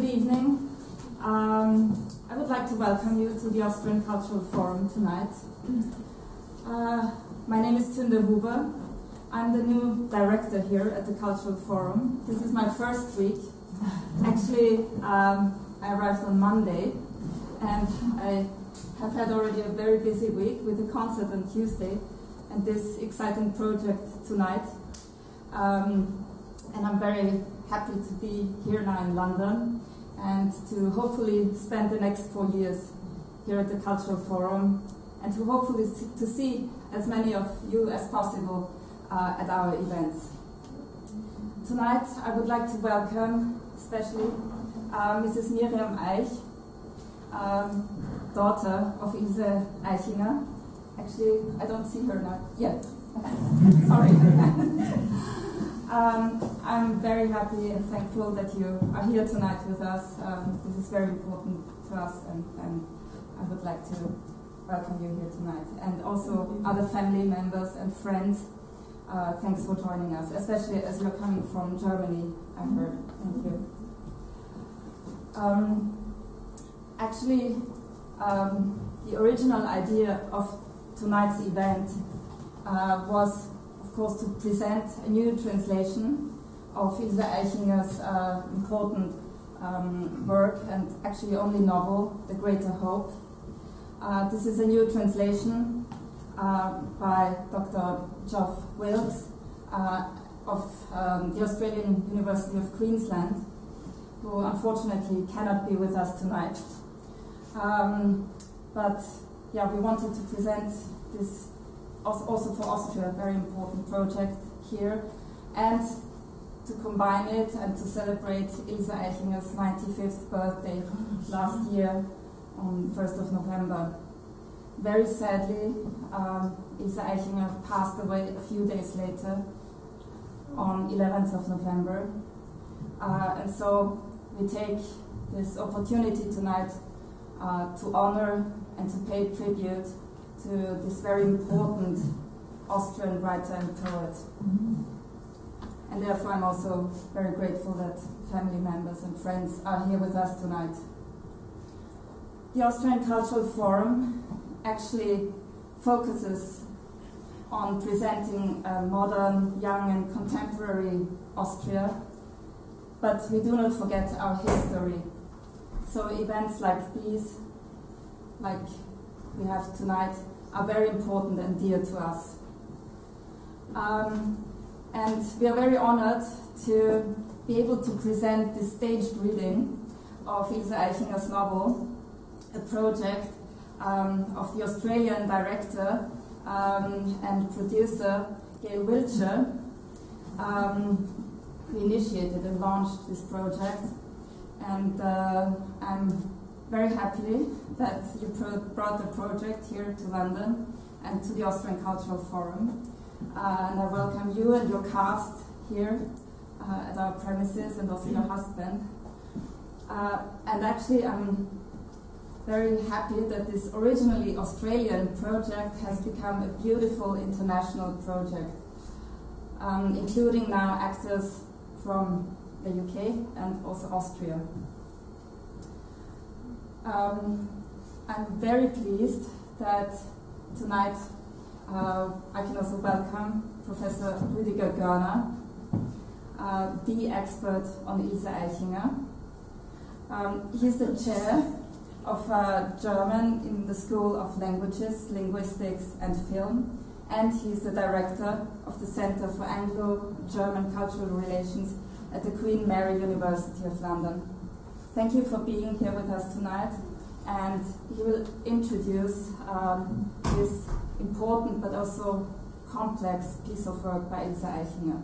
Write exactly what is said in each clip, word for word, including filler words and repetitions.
evening. Um, I would like to welcome you to the Austrian Cultural Forum tonight. Uh, my name is Tünde Huber. I'm the new director here at the Cultural Forum. This is my first week. Actually, um, I arrived on Monday, and I have had already a very busy week with a concert on Tuesday and this exciting project tonight. Um, and I'm very happy to be here now in London and to hopefully spend the next four years here at the Cultural Forum and to hopefully to see as many of you as possible uh, at our events. Tonight I would like to welcome especially uh, Missus Miriam Eich, um, daughter of Ilse Eichinger. Actually, I don't see her now yet. Sorry. um, I'm very happy and thankful that you are here tonight with us. Um, this is very important to us, and, and I would like to welcome you here tonight. And also other family members and friends, uh, thanks for joining us, especially as you're coming from Germany, I heard. Thank you. Um, actually, um, the original idea of tonight's event uh, was, of course, to present a new translation of Ilse Eichinger's uh, important um, work and actually only novel, The Greater Hope. Uh, this is a new translation uh, by Doctor Geoff Wilkes uh, of um, the Australian University of Queensland, who unfortunately cannot be with us tonight. Um, but yeah, we wanted to present this also for Austria, a very important project here, and to combine it and to celebrate Ilse Eichinger's ninety-fifth birthday last year on first of November. Very sadly, um, Ilse Eichinger passed away a few days later on eleventh of November, uh, and so we take this opportunity tonight uh, to honor and to pay tribute to this very important Austrian writer and poet. Mm-hmm. And therefore I'm also very grateful that family members and friends are here with us tonight. The Austrian Cultural Forum actually focuses on presenting a modern, young and contemporary Austria, but we do not forget our history. So events like these, like we have tonight, are very important and dear to us. Um, and we are very honored to be able to present this staged reading of Ilse Eichinger's novel, a project um, of the Australian director um, and producer Gail Wiltshire, um, who initiated and launched this project. And uh, I'm very happy that you pro brought the project here to London and to the Austrian Cultural Forum. Uh, and I welcome you and your cast here uh, at our premises, and also your husband. Uh, and actually I'm very happy that this originally Australian project has become a beautiful international project, um, including now actors from the U K and also Austria. Um, I'm very pleased that tonight uh, I can also welcome Professor Rüdiger Görner, uh, the expert on Ilse Eichinger. Um, he is the chair of uh, German in the School of Languages, Linguistics and Film, and he is the director of the Center for Anglo-German Cultural Relations at the Queen Mary University of London. Thank you for being here with us tonight, and he will introduce um, this important but also complex piece of work by Ilse Eichinger.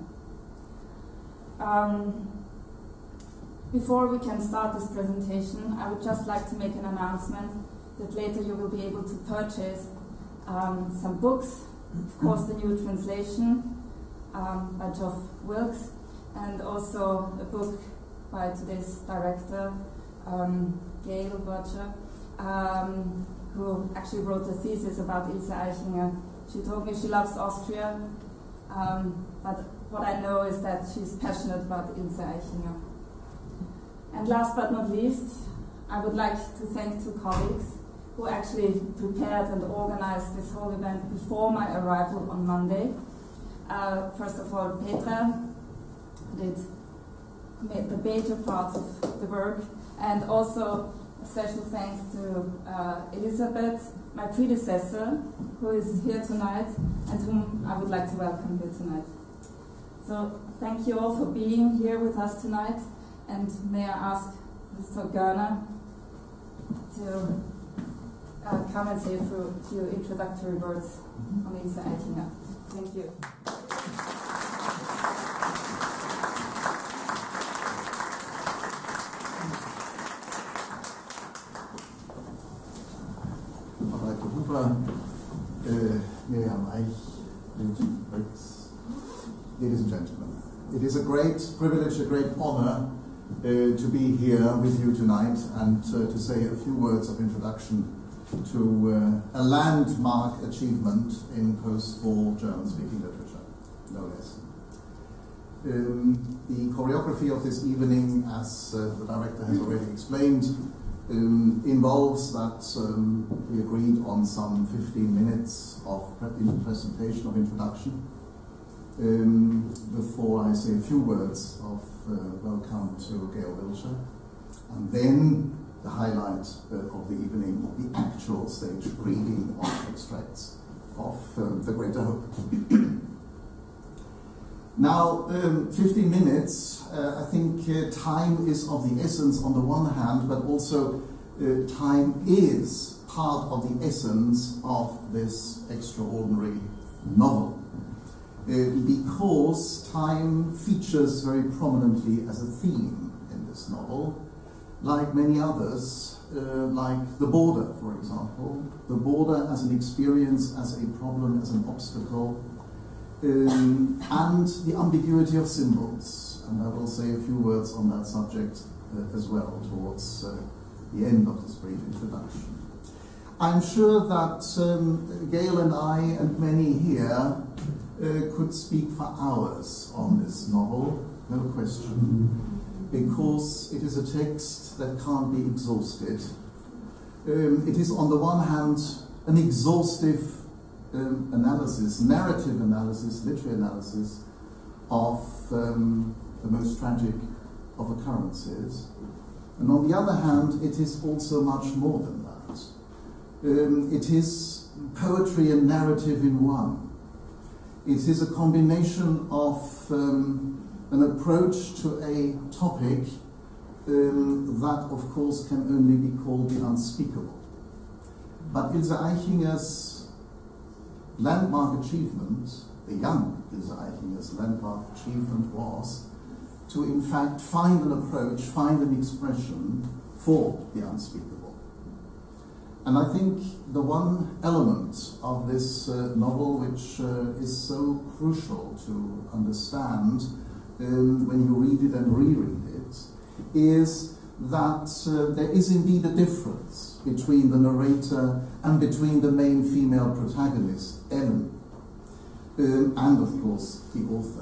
Um, before we can start this presentation, I would just like to make an announcement that later you will be able to purchase um, some books, of course the new translation um, by Geoff Wilkes, and also a book by today's director, um, Gail Wiltshire, um, who actually wrote a thesis about Ilse Eichinger. She told me she loves Austria, um, but what I know is that she's passionate about Ilse Eichinger. And last but not least, I would like to thank two colleagues who actually prepared and organized this whole event before my arrival on Monday. Uh, first of all, Petra did made the major part of the work, and also a special thanks to uh, Elisabeth, my predecessor, who is here tonight and whom I would like to welcome here tonight. So thank you all for being here with us tonight, and may I ask Mister Görner to uh, come and say a few, few introductory words on Ilse Eichinger. Thank you. Uh, Miriam Eich, ladies and gentlemen, it is a great privilege, a great honor uh, to be here with you tonight and uh, to say a few words of introduction to uh, a landmark achievement in post-war German-speaking literature, no less. Um, the choreography of this evening, as uh, the director has already explained, Um, involves that um, we agreed on some fifteen minutes of pre presentation, of introduction, um, before I say a few words of uh, welcome to Gail Wiltshire, and then the highlight uh, of the evening, the actual stage reading of extracts of um, The Greater Hope. Now, um, fifteen minutes, uh, I think uh, time is of the essence on the one hand, but also uh, time is part of the essence of this extraordinary novel. Uh, because time features very prominently as a theme in this novel, like many others, uh, like the border, for example. The border as an experience, as a problem, as an obstacle, Um, and the ambiguity of symbols, and I will say a few words on that subject uh, as well towards uh, the end of this brief introduction. I'm sure that um, Gail and I and many here uh, could speak for hours on this novel, no question, because it is a text that can't be exhausted. Um, it is on the one hand an exhaustive Um, analysis, narrative analysis, literary analysis of um, the most tragic of occurrences. And on the other hand, it is also much more than that. Um, it is poetry and narrative in one. It is a combination of um, an approach to a topic um, that, of course, can only be called the unspeakable. But Ilse Eichinger's landmark achievement, the young Ilse Eichinger's landmark achievement was to in fact find an approach, find an expression for the unspeakable. And I think the one element of this uh, novel which uh, is so crucial to understand um, when you read it and reread it is that uh, there is indeed a difference between the narrator and between the main female protagonist, Ellen, um, and of course the author.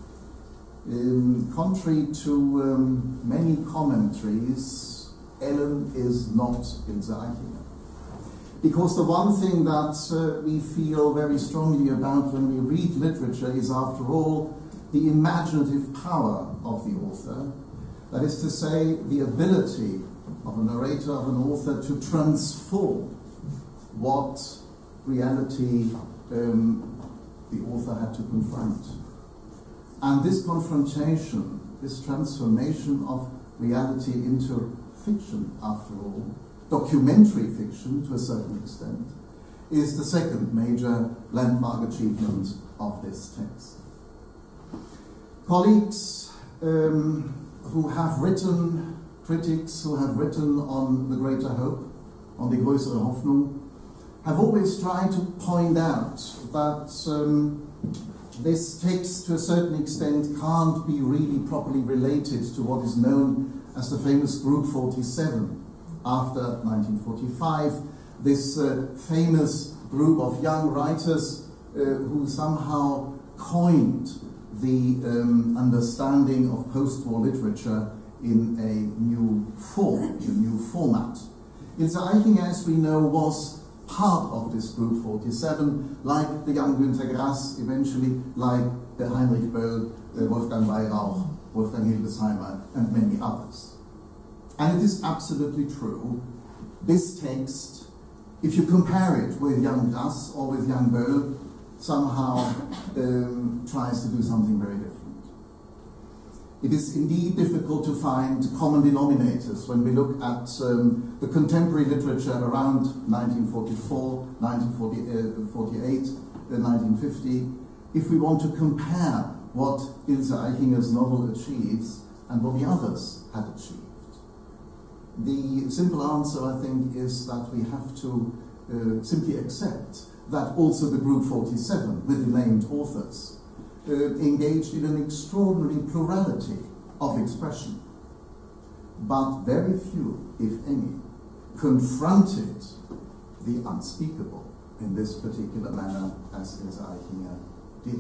Um, contrary to um, many commentaries, Ellen is not Ilse Eichinger. Because the one thing that uh, we feel very strongly about when we read literature is, after all, the imaginative power of the author. That is to say, the ability of a narrator, of an author, to transform what reality um, the author had to confront. And this confrontation, this transformation of reality into fiction, after all, documentary fiction to a certain extent, is the second major landmark achievement of this text. Colleagues um, who have written, critics who have written on The Greater Hope, on Die größere Hoffnung, have always tried to point out that um, this text, to a certain extent, can't be really properly related to what is known as the famous Group forty-seven after nineteen forty-five, this uh, famous group of young writers uh, who somehow coined the um, understanding of post-war literature in a new form, in a new format. Ilse Eichinger, as we know, was part of this group forty-seven, like the young Günter Grass, eventually like uh, Heinrich Böll, uh, Wolfgang Weyrauch, Wolfgang Hildesheimer, and many others. And it is absolutely true, this text, if you compare it with young Grass or with young Böll, somehow um, tries to do something very different. It is indeed difficult to find common denominators when we look at um, the contemporary literature around nineteen forty-four, nineteen forty-eight, uh, nineteen fifty, if we want to compare what Ilse Eichinger's novel achieves and what the others had achieved. The simple answer, I think, is that we have to uh, simply accept that also the group forty-seven, with the named authors, uh, engaged in an extraordinary plurality of expression. But very few, if any, confronted the unspeakable in this particular manner as Ilse Eichinger did.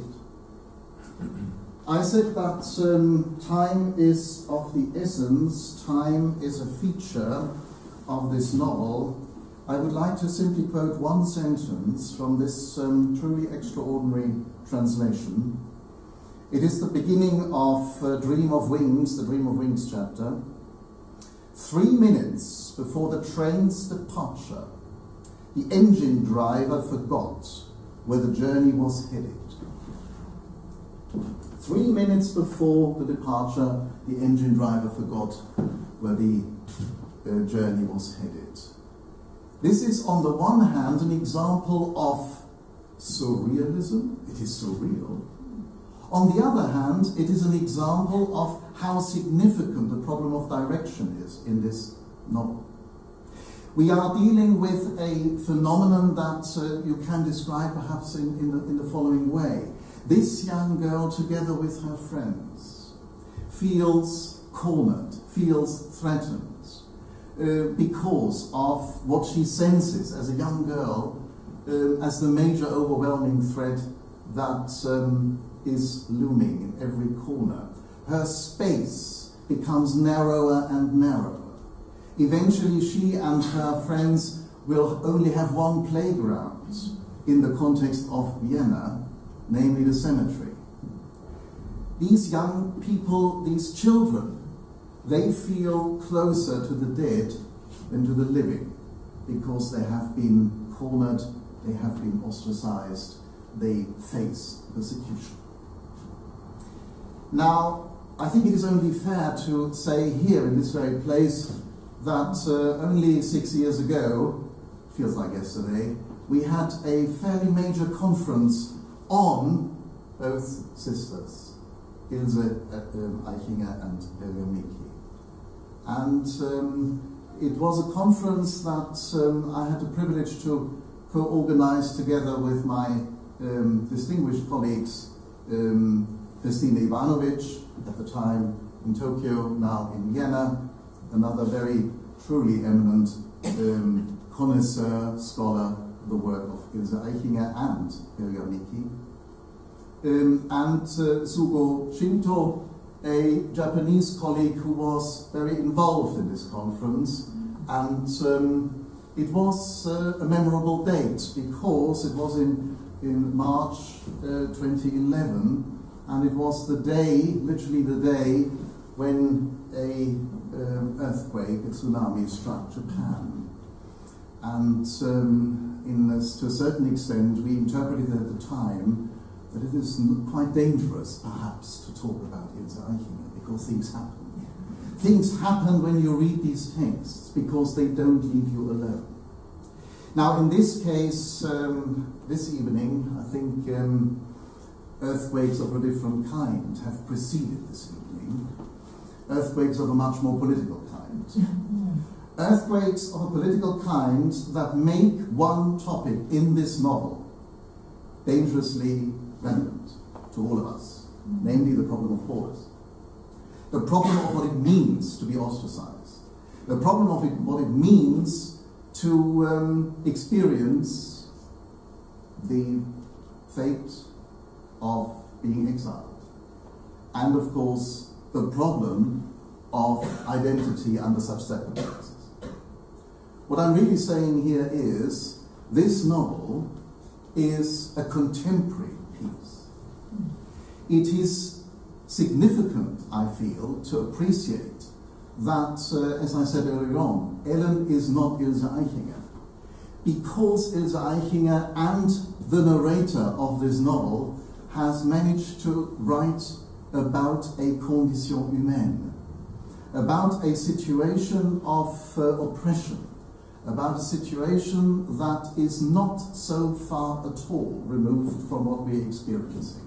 I said that um, time is of the essence, time is a feature of this novel. I would like to simply quote one sentence from this um, truly extraordinary translation. It is the beginning of uh, Dream of Wings, the Dream of Wings chapter. Three minutes before the train's departure, the engine driver forgot where the journey was headed. Three minutes before the departure, the engine driver forgot where the uh, journey was headed. This is, on the one hand, an example of surrealism. It is surreal. On the other hand, it is an example of how significant the problem of direction is in this novel. We are dealing with a phenomenon that uh, you can describe perhaps in, in, the, in the following way. This young girl, together with her friends, feels cornered, feels threatened, uh, because of what she senses as a young girl uh, as the major overwhelming threat that um, is looming in every corner. Her space becomes narrower and narrower. Eventually she and her friends will only have one playground in the context of Vienna, namely the cemetery. These young people, these children, they feel closer to the dead than to the living because they have been cornered, they have been ostracized, they face persecution. Now, I think it is only fair to say here in this very place that uh, only six years ago, feels like yesterday, we had a fairly major conference on both sisters, Ilse um, Eichinger and Helga Micky. And um, it was a conference that um, I had the privilege to co-organize together with my um, distinguished colleagues, um, Christina Ivanovic, at the time in Tokyo, now in Vienna, another very truly eminent um, connoisseur, scholar, the work of Ilse Eichinger and Helga Micky. Um, and uh, Sugo Shinto, a Japanese colleague who was very involved in this conference. And um, it was uh, a memorable date because it was in, in March uh, twenty eleven, and it was the day, literally the day, when a um, earthquake, a tsunami, struck Japan. And um, in this, to a certain extent, we interpreted at the time that it is quite dangerous, perhaps, to talk about Ilse Eichinger, because things happen. Things happen when you read these texts, because they don't leave you alone. Now, in this case, um, this evening, I think um, earthquakes of a different kind have preceded this evening. Earthquakes of a much more political kind. Earthquakes of a political kind that make one topic in this novel dangerously relevant to all of us, namely the problem of borders. The problem of what it means to be ostracized. The problem of it, what it means to um, experience the fate of being exiled. And of course, the problem of identity under such circumstances. What I'm really saying here is this novel is a contemporary piece. It is significant, I feel, to appreciate that, uh, as I said earlier on, Ellen is not Ilse Eichinger. Because Ilse Eichinger and the narrator of this novel has managed to write about a condition humaine, about a situation of uh, oppression, about a situation that is not so far at all removed from what we're experiencing.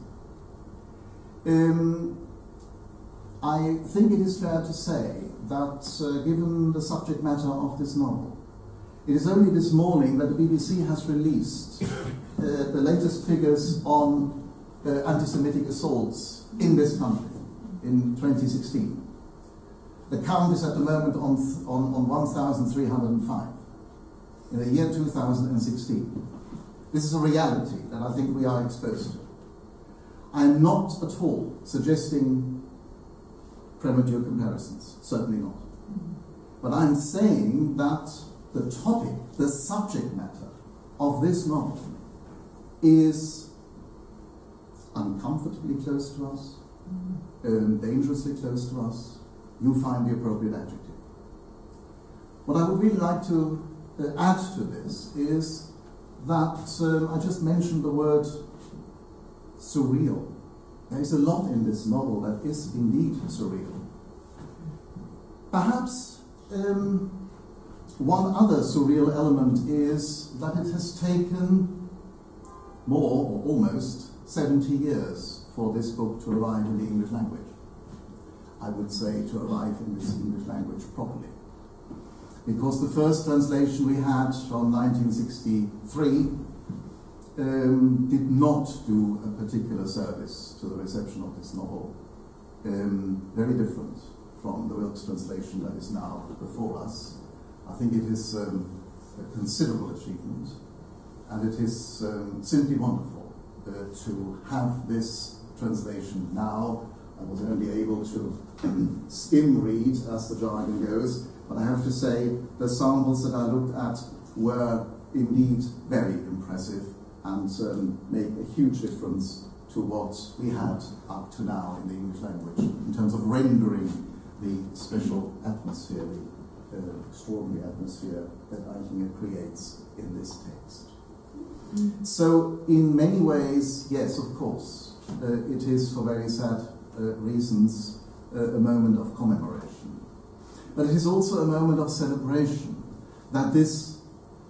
Um, I think it is fair to say that, uh, given the subject matter of this novel, it is only this morning that the B B C has released uh, the latest figures on uh, anti-Semitic assaults in this country in twenty sixteen. The count is at the moment on, on, on one thousand three hundred five in the year two thousand sixteen. This is a reality that I think we are exposed to. I am not at all suggesting premature comparisons, certainly not. But I'm saying that the topic, the subject matter of this novel is uncomfortably close to us, um, dangerously close to us. You find the appropriate adjective. What I would really like to uh, add to this is that um, I just mentioned the word surreal. There is a lot in this novel that is indeed surreal. Perhaps um, one other surreal element is that it has taken more, or almost, seventy years for this book to arrive in the English language. I would say to arrive in this English language properly. Because the first translation we had from nineteen sixty-three um, did not do a particular service to the reception of this novel. Um, very different from the Wilkes translation that is now before us. I think it is um, a considerable achievement, and it is um, simply wonderful uh, to have this translation now. I was only able to skim read, as the jargon goes, but I have to say the samples that I looked at were indeed very impressive and um, make a huge difference to what we had up to now in the English language in terms of rendering the special atmosphere, the uh, extraordinary atmosphere that Eichinger creates in this text. Mm. So in many ways, yes, of course, uh, it is for very sad Uh, reasons uh, a moment of commemoration. But it is also a moment of celebration that this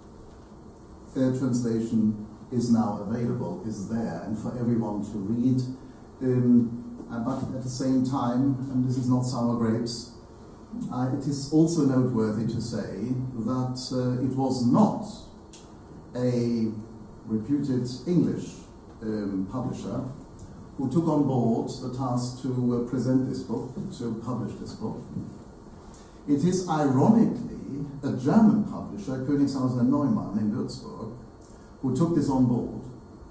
uh, translation is now available, is there, and for everyone to read. Um, but at the same time, and this is not sour grapes, uh, it is also noteworthy to say that uh, it was not a reputed English um, publisher who took on board the task to uh, present this book, to publish this book. It is ironically a German publisher, Königshausen and Neumann in Würzburg, who took this on board.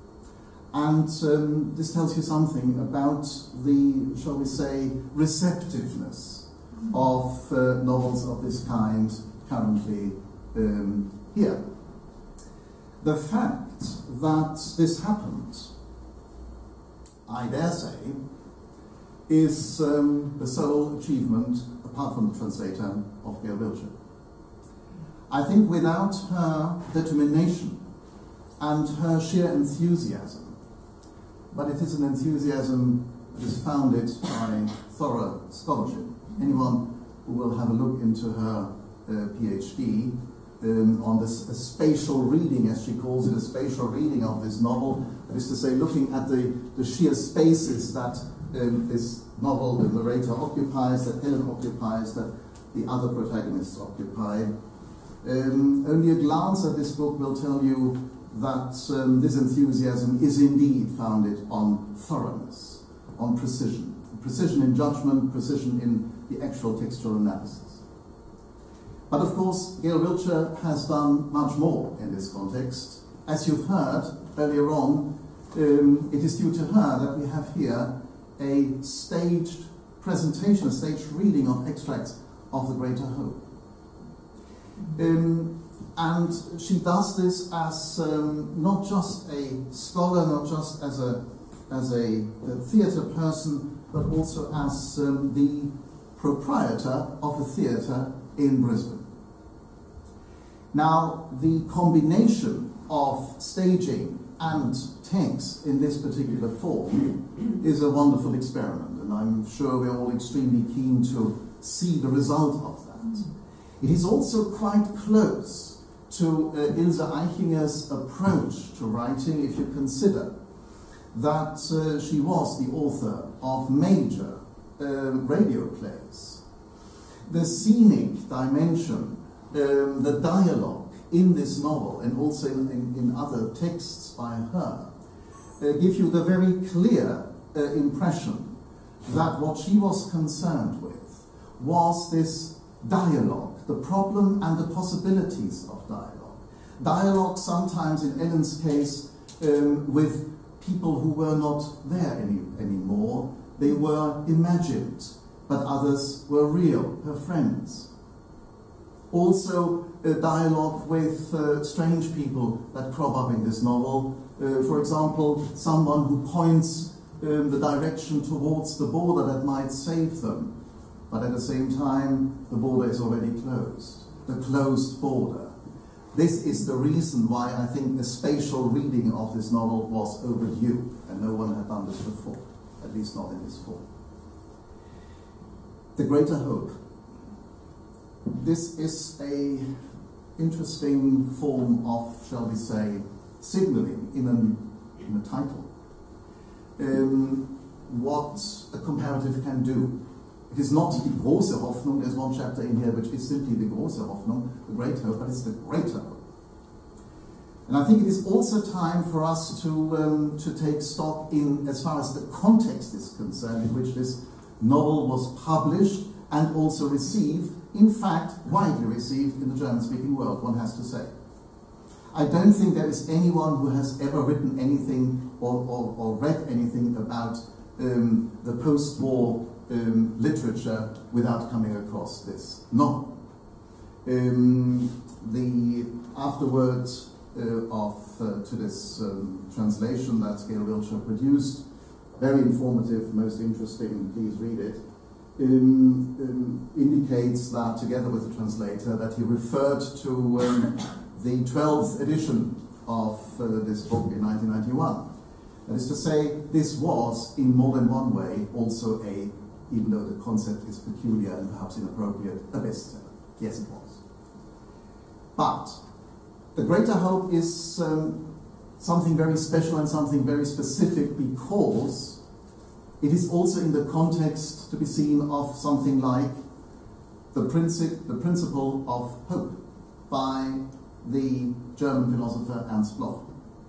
And um, this tells you something about the, shall we say, receptiveness of uh, novels of this kind currently um, here. The fact that this happened, I dare say, is um, the sole achievement, apart from the translator, of Gail Wiltshire. I think without her determination and her sheer enthusiasm, but it is an enthusiasm that is founded by thorough scholarship. Anyone who will have a look into her uh, PhD Um, on this a spatial reading, as she calls it, a spatial reading of this novel, that is to say, looking at the, the sheer spaces that um, this novel, the narrator occupies, that Ellen occupies, that the other protagonists occupy. Um, only a glance at this book will tell you that um, this enthusiasm is indeed founded on thoroughness, on precision. Precision in judgment, precision in the actual textual analysis. But of course, Gail Wiltshire has done much more in this context. As you've heard earlier on, um, it is due to her that we have here a staged presentation, a staged reading of extracts of The Greater Hope. Um, and she does this as um, not just a scholar, not just as a, as a, a theatre person, but also as um, the proprietor of a theatre in Brisbane. Now, the combination of staging and text in this particular form is a wonderful experiment, and I'm sure we're all extremely keen to see the result of that. It is also quite close to uh, Ilse Eichinger's approach to writing, if you consider that uh, she was the author of major uh, radio plays. The scenic dimension, um, the dialogue in this novel, and also in, in, in other texts by her, uh, give you the very clear uh, impression that what she was concerned with was this dialogue, the problem and the possibilities of dialogue. Dialogue sometimes, in Ellen's case, um, with people who were not there any, anymore. They were imagined, but others were real, her friends. Also, a dialogue with uh, strange people that crop up in this novel. Uh, for example, someone who points um, the direction towards the border that might save them, but at the same time, the border is already closed. The closed border. This is the reason why I think the spatial reading of this novel was overdue, and no one had done this before, at least not in this form. The Greater Hope. This is a interesting form of, shall we say, signaling in, an, in a title. Um, what a comparative can do. It is not die große Hoffnung, there's one chapter in here which is simply the große Hoffnung, the great hope, but it's the greater hope. And I think it is also time for us to, um, to take stock in, as far as the context is concerned, in which this novel was published and also received, in fact, widely received in the German-speaking world, one has to say. I don't think there is anyone who has ever written anything or, or, or read anything about um, the post-war Um, literature without coming across this. No. Um, the afterwards uh, of uh, to this um, translation that Gail Wiltshire produced, very informative, most interesting, please read it, um, um, indicates that, together with the translator, that he referred to um, the twelfth edition of uh, this book in nineteen ninety-one. That is to say, this was, in more than one way, also a, even though the concept is peculiar and perhaps inappropriate, a bestseller. Yes, it was. But The Greater Hope is um, something very special and something very specific, because it is also in the context to be seen of something like the, princip the principle of hope by the German philosopher Ernst Bloch.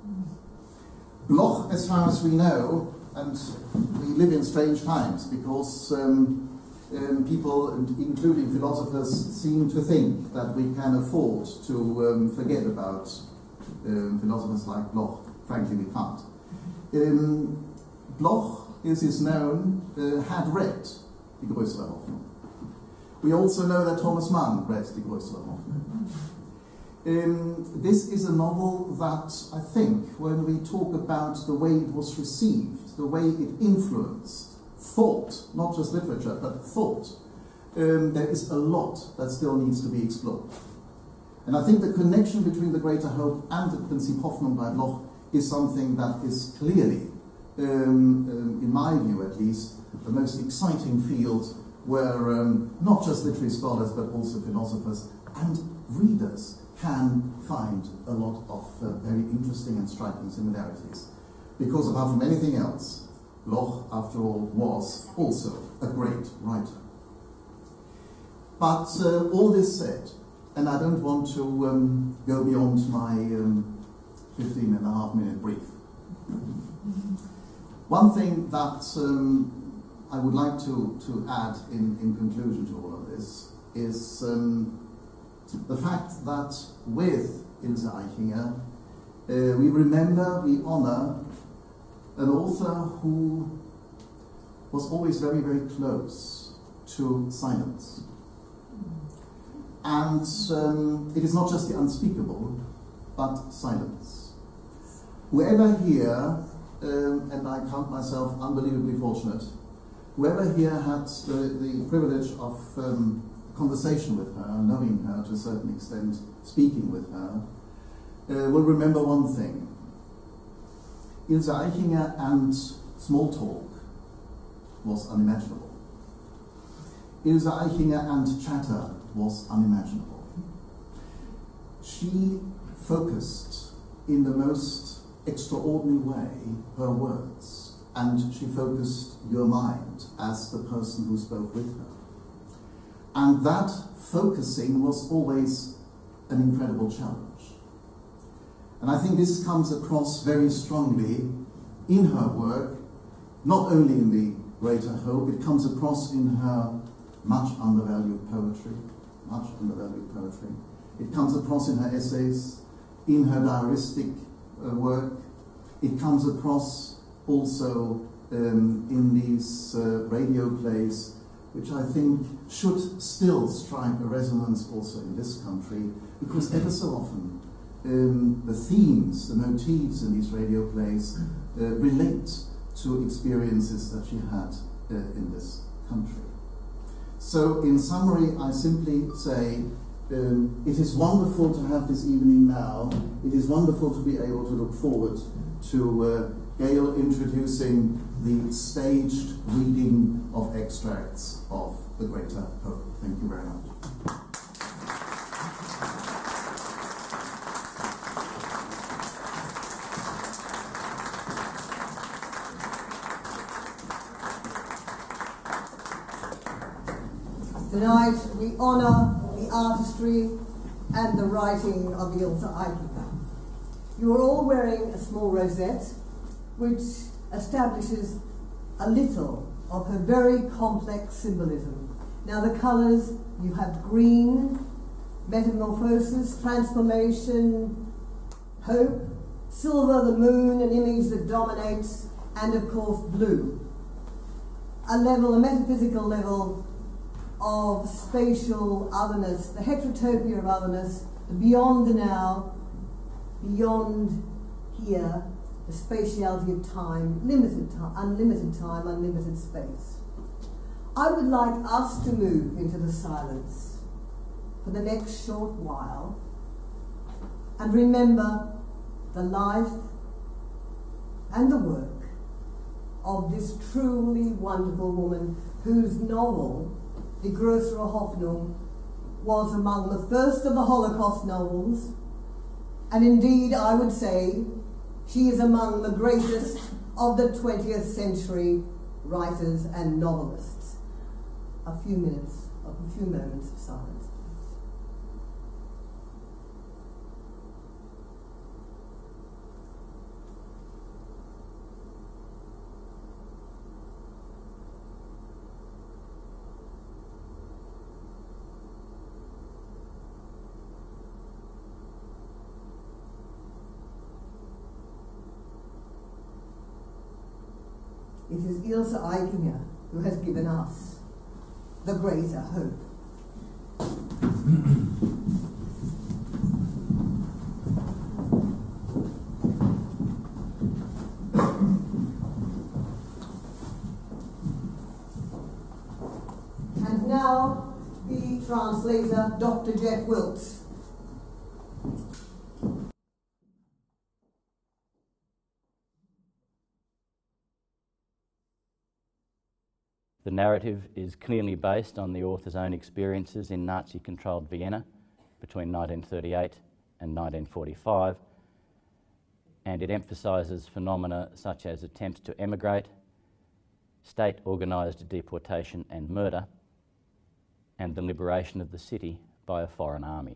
Bloch, as far as we know, and we live in strange times, because um, um, people, including philosophers, seem to think that we can afford to um, forget about um, philosophers like Bloch. Frankly, we can't. Um, Bloch, as is known, uh, had read Die größere Hoffnung. We also know that Thomas Mann read Die größere Hoffnung. Um, this is a novel that, I think, when we talk about the way it was received, the way it influenced thought, not just literature, but thought, um, there is a lot that still needs to be explored. And I think the connection between The Greater Hope and the Prinzip Hoffnung by Bloch is something that is clearly, um, um, in my view at least, the most exciting field where um, not just literary scholars, but also philosophers and readers can find a lot of uh, very interesting and striking similarities. Because apart from anything else, Bloch, after all, was also a great writer. But uh, all this said, and I don't want to um, go beyond my um, fifteen and a half minute brief. One thing that um, I would like to, to add in, in conclusion to all of this is um, the fact that with Ilse Eichinger, uh, we remember, we honor an author who was always very, very close to silence. And um, it is not just the unspeakable, but silence. Whoever here, um, and I count myself unbelievably fortunate, whoever here had the, the privilege of um, conversation with her, knowing her to a certain extent, speaking with her, uh, will remember one thing. Ilse Aichinger and small talk was unimaginable. Ilse Aichinger and chatter was unimaginable. She focused in the most extraordinary way her words, and she focused your mind as the person who spoke with her. And that focusing was always an incredible challenge. And I think this comes across very strongly in her work, not only in The Greater Hope, it comes across in her much undervalued poetry, much undervalued poetry. It comes across in her essays, in her diaristic uh, work. It comes across also um, in these uh, radio plays, which I think should still strike a resonance also in this country, because ever so often um, the themes, the motifs in these radio plays uh, relate to experiences that she had uh, in this country. So in summary, I simply say um, it is wonderful to have this evening now. It is wonderful to be able to look forward to uh, Gail introducing the staged reading of extracts of The Greater Hope. Thank you very much. Tonight we honour the artistry and the writing of Ilse Aichinger. You are all wearing a small rosette which establishes a little of her very complex symbolism. Now the colours, you have green, metamorphosis, transformation, hope, silver, the moon, an image that dominates, and of course blue. A level, a metaphysical level of spatial otherness, the heterotopia of otherness, the beyond the now, beyond here, the spatiality of time, limited time, unlimited time, unlimited space. I would like us to move into the silence for the next short while and remember the life and the work of this truly wonderful woman whose novel, Die größere Hoffnung, was among the first of the Holocaust novels, and indeed I would say she is among the greatest of the twentieth century writers and novelists. A few minutes, a few moments of silence. It is Ilse Aichinger who has given us the greater hope. And now, the translator, Doctor Jeff Wilkes. The narrative is clearly based on the author's own experiences in Nazi-controlled Vienna between nineteen thirty-eight and nineteen forty-five, and it emphasises phenomena such as attempts to emigrate, state-organised deportation and murder, and the liberation of the city by a foreign army.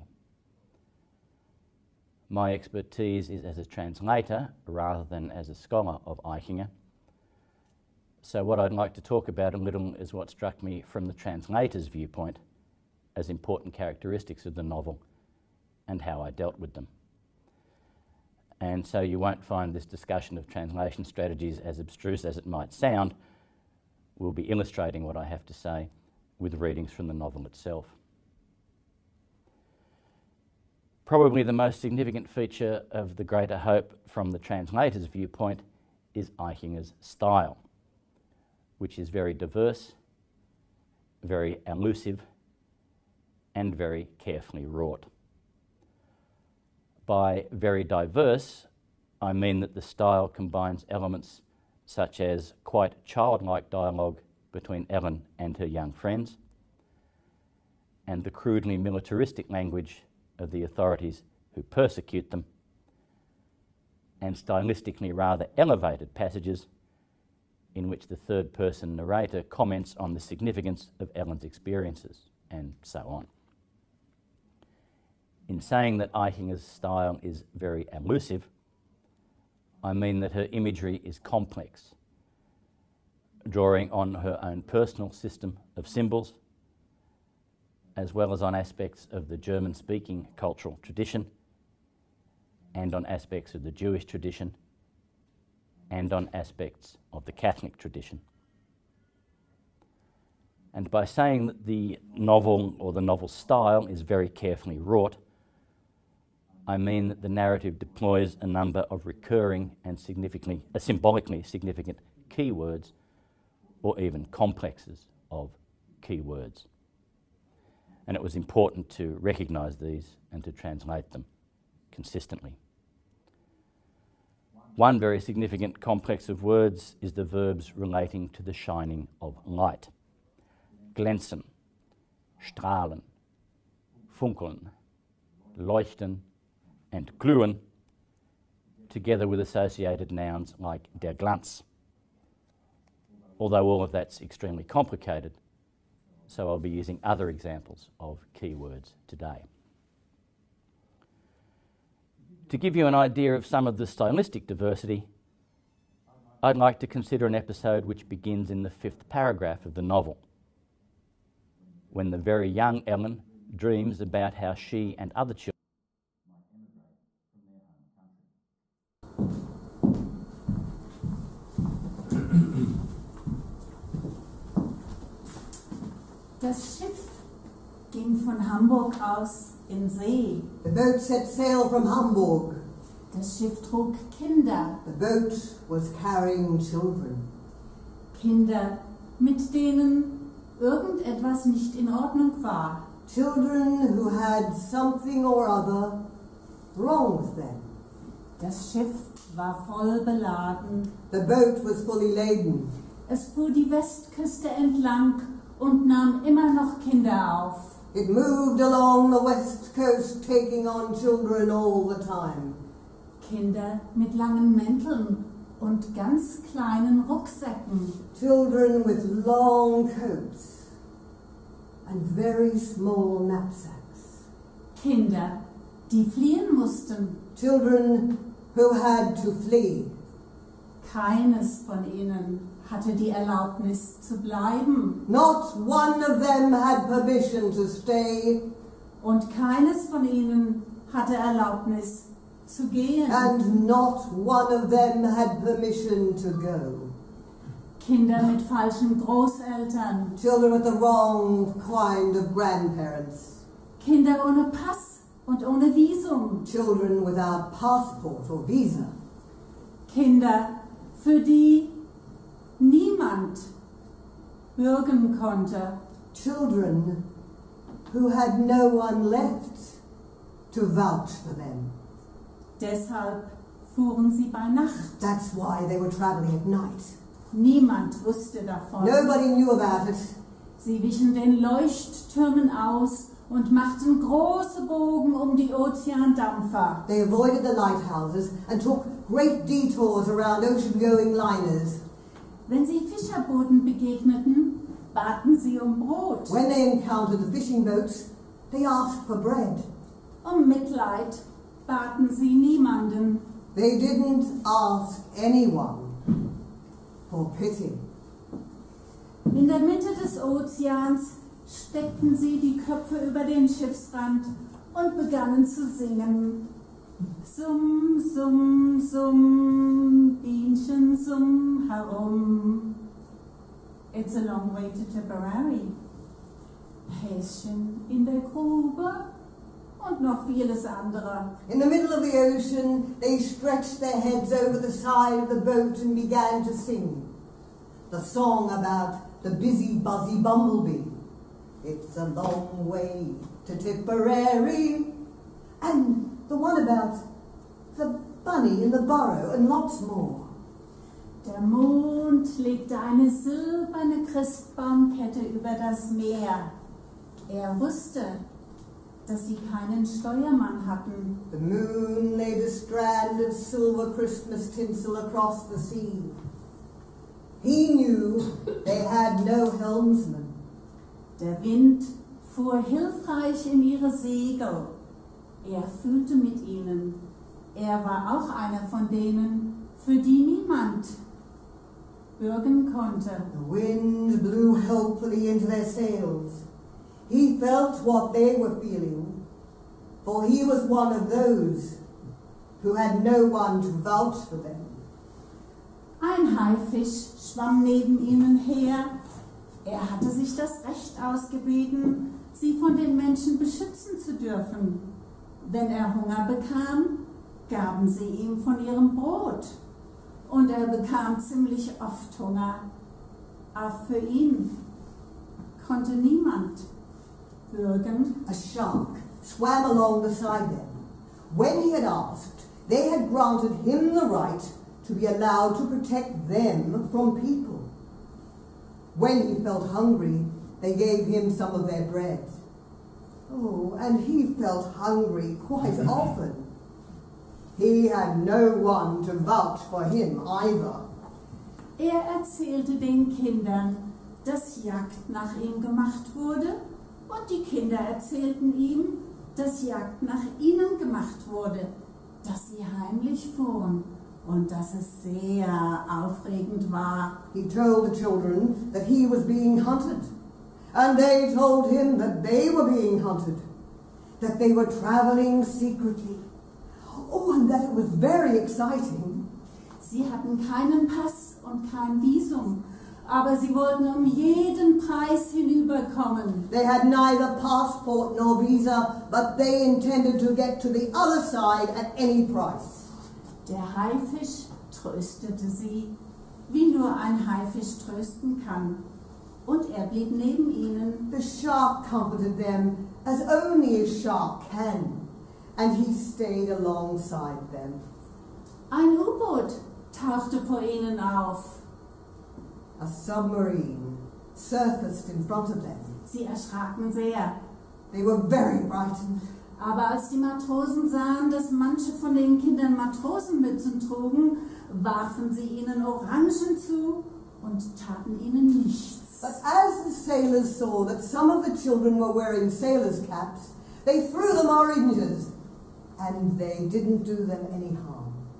My expertise is as a translator rather than as a scholar of Aichinger. So what I'd like to talk about a little is what struck me from the translator's viewpoint as important characteristics of the novel and how I dealt with them. And so you won't find this discussion of translation strategies as abstruse as it might sound, will be illustrating what I have to say with readings from the novel itself. Probably the most significant feature of The Greater Hope from the translator's viewpoint is Eichinger's style, which is very diverse, very elusive, and very carefully wrought. By very diverse, I mean that the style combines elements such as quite childlike dialogue between Ellen and her young friends, and the crudely militaristic language of the authorities who persecute them, and stylistically rather elevated passages in which the third-person narrator comments on the significance of Ellen's experiences, and so on. In saying that Eichinger's style is very elusive, I mean that her imagery is complex, drawing on her own personal system of symbols, as well as on aspects of the German-speaking cultural tradition, and on aspects of the Jewish tradition, and on aspects of the Catholic tradition. And by saying that the novel or the novel style is very carefully wrought, I mean that the narrative deploys a number of recurring and significantly, uh, symbolically significant keywords, or even complexes of keywords. And it was important to recognise these and to translate them consistently. One very significant complex of words is the verbs relating to the shining of light. Glänzen, strahlen, funkeln, leuchten, and glühen, together with associated nouns like der Glanz. Although all of that's extremely complicated, so I'll be using other examples of keywords today. To give you an idea of some of the stylistic diversity, I'd like to consider an episode which begins in the fifth paragraph of the novel, when the very young Ellen dreams about how she and other children Das Schiff ging von Hamburg aus in See. The boat set sail from Hamburg. Das Schiff trug Kinder. The boat was carrying children. Kinder, mit denen irgendetwas nicht in Ordnung war. Children who had something or other wrong with them. Das Schiff war voll beladen. The boat was fully laden. Es fuhr die Westküste entlang und nahm immer noch Kinder auf. It moved along the west coast, taking on children all the time. Kinder mit langen Mänteln und ganz kleinen Rucksäcken. Children with long coats and very small knapsacks. Kinder, die fliehen mussten. Children who had to flee. Keines von ihnen hatte die Erlaubnis zu bleiben. Not one of them had permission to stay. Und keines von ihnen hatte Erlaubnis zu gehen. And not one of them had permission to go. Kinder mit falschen Großeltern. Children with the wrong kind of grandparents. Kinder ohne Pass und ohne Visum. Children without passport or visa. Kinder, für die niemand bürgen konnte. Children who had no one left to vouch for them. Deshalb fuhren sie bei Nacht. That's why they were traveling at night. Niemand wusste davon. Nobody knew about it. Sie wichen den Leuchttürmen aus und machten große Bogen um die Ozeandampfer. They avoided the lighthouses and took great detours around ocean-going liners. Wenn sie Fischerbooten begegneten, baten sie um Brot. When they encountered the fishing boats, they asked for bread. Um Mitleid baten sie niemanden. They didn't ask anyone for pity. In der Mitte des Ozeans steckten sie die Köpfe über den Schiffsrand und begannen zu singen. Summ, summ, summ, Bienchen summ herum. It's a long way to Tipperary. Häschen in der Grube und noch vieles andere. In the middle of the ocean, they stretched their heads over the side of the boat and began to sing. The song about the busy, buzzy bumblebee. It's a long way to Tipperary. And the one about the bunny in the burrow and lots more. Der Mond legte eine silberne Christbaumkette über das Meer. Er wusste, dass sie keinen Steuermann hatten. The moon laid a strand of silver Christmas tinsel across the sea. He knew they had no helmsman. Der Wind fuhr hilfreich in ihre Segel. Er fühlte mit ihnen. Er war auch einer von denen, für die niemand bürgen konnte. The wind blew helpfully into their sails. He felt what they were feeling, for he was one of those who had no one to vouch for them. Ein Haifisch schwamm neben ihnen her. Er hatte sich das Recht ausgebeten, sie von den Menschen beschützen zu dürfen. Wenn er Hunger bekam, gaben sie ihm von ihrem Brot. Und er bekam ziemlich oft Hunger. Auch für ihn konnte niemand bürgen. A shark swam along beside them. When he had asked, they had granted him the right to be allowed to protect them from people. When he felt hungry, they gave him some of their bread. Oh, and he felt hungry quite often. He had no one to vouch for him either. Er erzählte den Kindern, dass Jagd nach ihm gemacht wurde, und die Kinder erzählten ihm, dass Jagd nach ihnen gemacht wurde, dass sie heimlich fuhren und dass es sehr aufregend war. He told the children that he was being hunted, and they told him that they were being hunted, that they were traveling secretly. Oh, and that it was very exciting. Sie hatten keinen Pass und kein Visum, aber sie wollten um jeden Preis hinüberkommen. They had neither passport nor visa, but they intended to get to the other side at any price. Der Haifisch tröstete sie, wie nur ein Haifisch trösten kann, und er blieb neben ihnen. The shark comforted them as only a shark can, and he stayed alongside them. Ein U-Boot tauchte vor ihnen auf. A submarine surfaced in front of them. Sie erschraken sehr. They were very frightened. Aber als die Matrosen sahen, dass manche von den Kindern Matrosenmützen trugen, warfen sie ihnen Orangen zu und taten ihnen nichts. But as the sailors saw that some of the children were wearing sailors' caps, they threw them oranges, and they didn't do them any harm.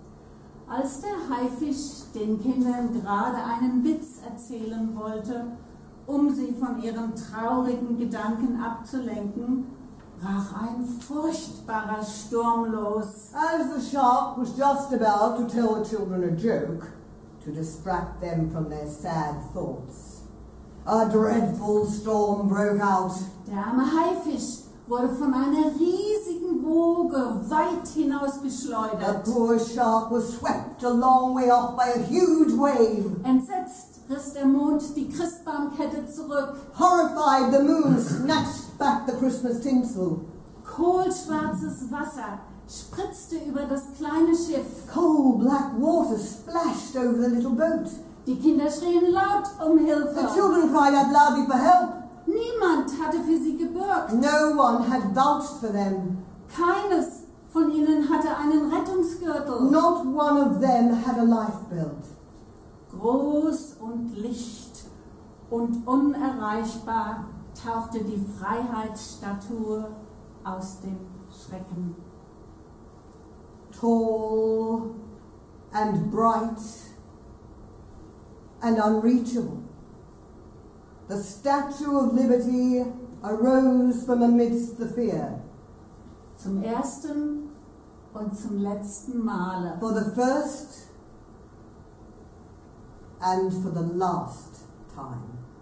Als der Haifisch den Kindern gerade einen Witz erzählen wollte, um sie von ihren traurigen Gedanken abzulenken, brach ein furchtbarer Sturm los. As the shark was just about to tell the children a joke, to distract them from their sad thoughts, a dreadful storm broke out. Der arme Haifisch wurde von einer riesigen Woge weit hinaus The geschleudert. poor shark was swept a long way off by a huge wave. Entsetzt riss der Mond die Christbaumkette zurück. Horrified, the moon snatched back the Christmas tinsel. Kohlschwarzes Wasser spritzte über das kleine Schiff. Coal black water splashed over the little boat. Die Kinder schrien laut um The Hilfe. children cried out loudly for help. Niemand hatte für sie gebürgt. No one had vouched for them. Keines von ihnen hatte einen Rettungsgürtel. Not one of them had a lifebelt. Groß und licht und unerreichbar tauchte die Freiheitsstatue aus dem Schrecken. Tall and bright and unreachable, the Statue of Liberty arose from amidst the fear. Zum ersten und zum letzten Male. For the first and for the last time.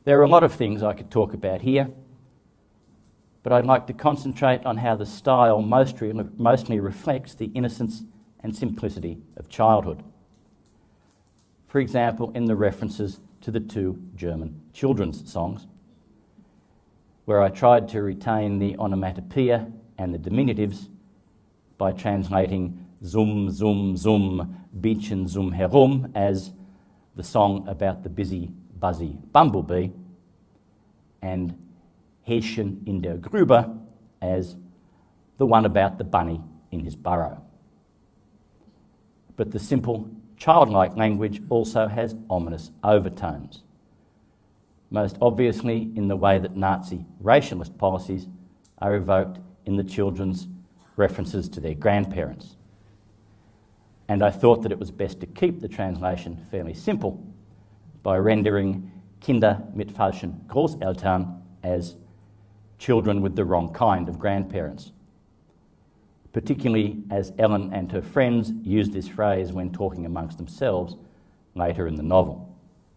There are a lot of things I could talk about here, but I'd like to concentrate on how the style mostly, mostly reflects the innocence and simplicity of childhood. For example, in the references to the two German children's songs, where I tried to retain the onomatopoeia and the diminutives by translating Zum, Zum, Zum, Bienchen zum herum as the song about the busy, buzzy bumblebee, and Häschen in der Grube as the one about the bunny in his burrow. But the simple, childlike language also has ominous overtones, most obviously in the way that Nazi racialist policies are evoked in the children's references to their grandparents. And I thought that it was best to keep the translation fairly simple by rendering Kinder mit falschen Großeltern as children with the wrong kind of grandparents, particularly as Ellen and her friends use this phrase when talking amongst themselves later in the novel.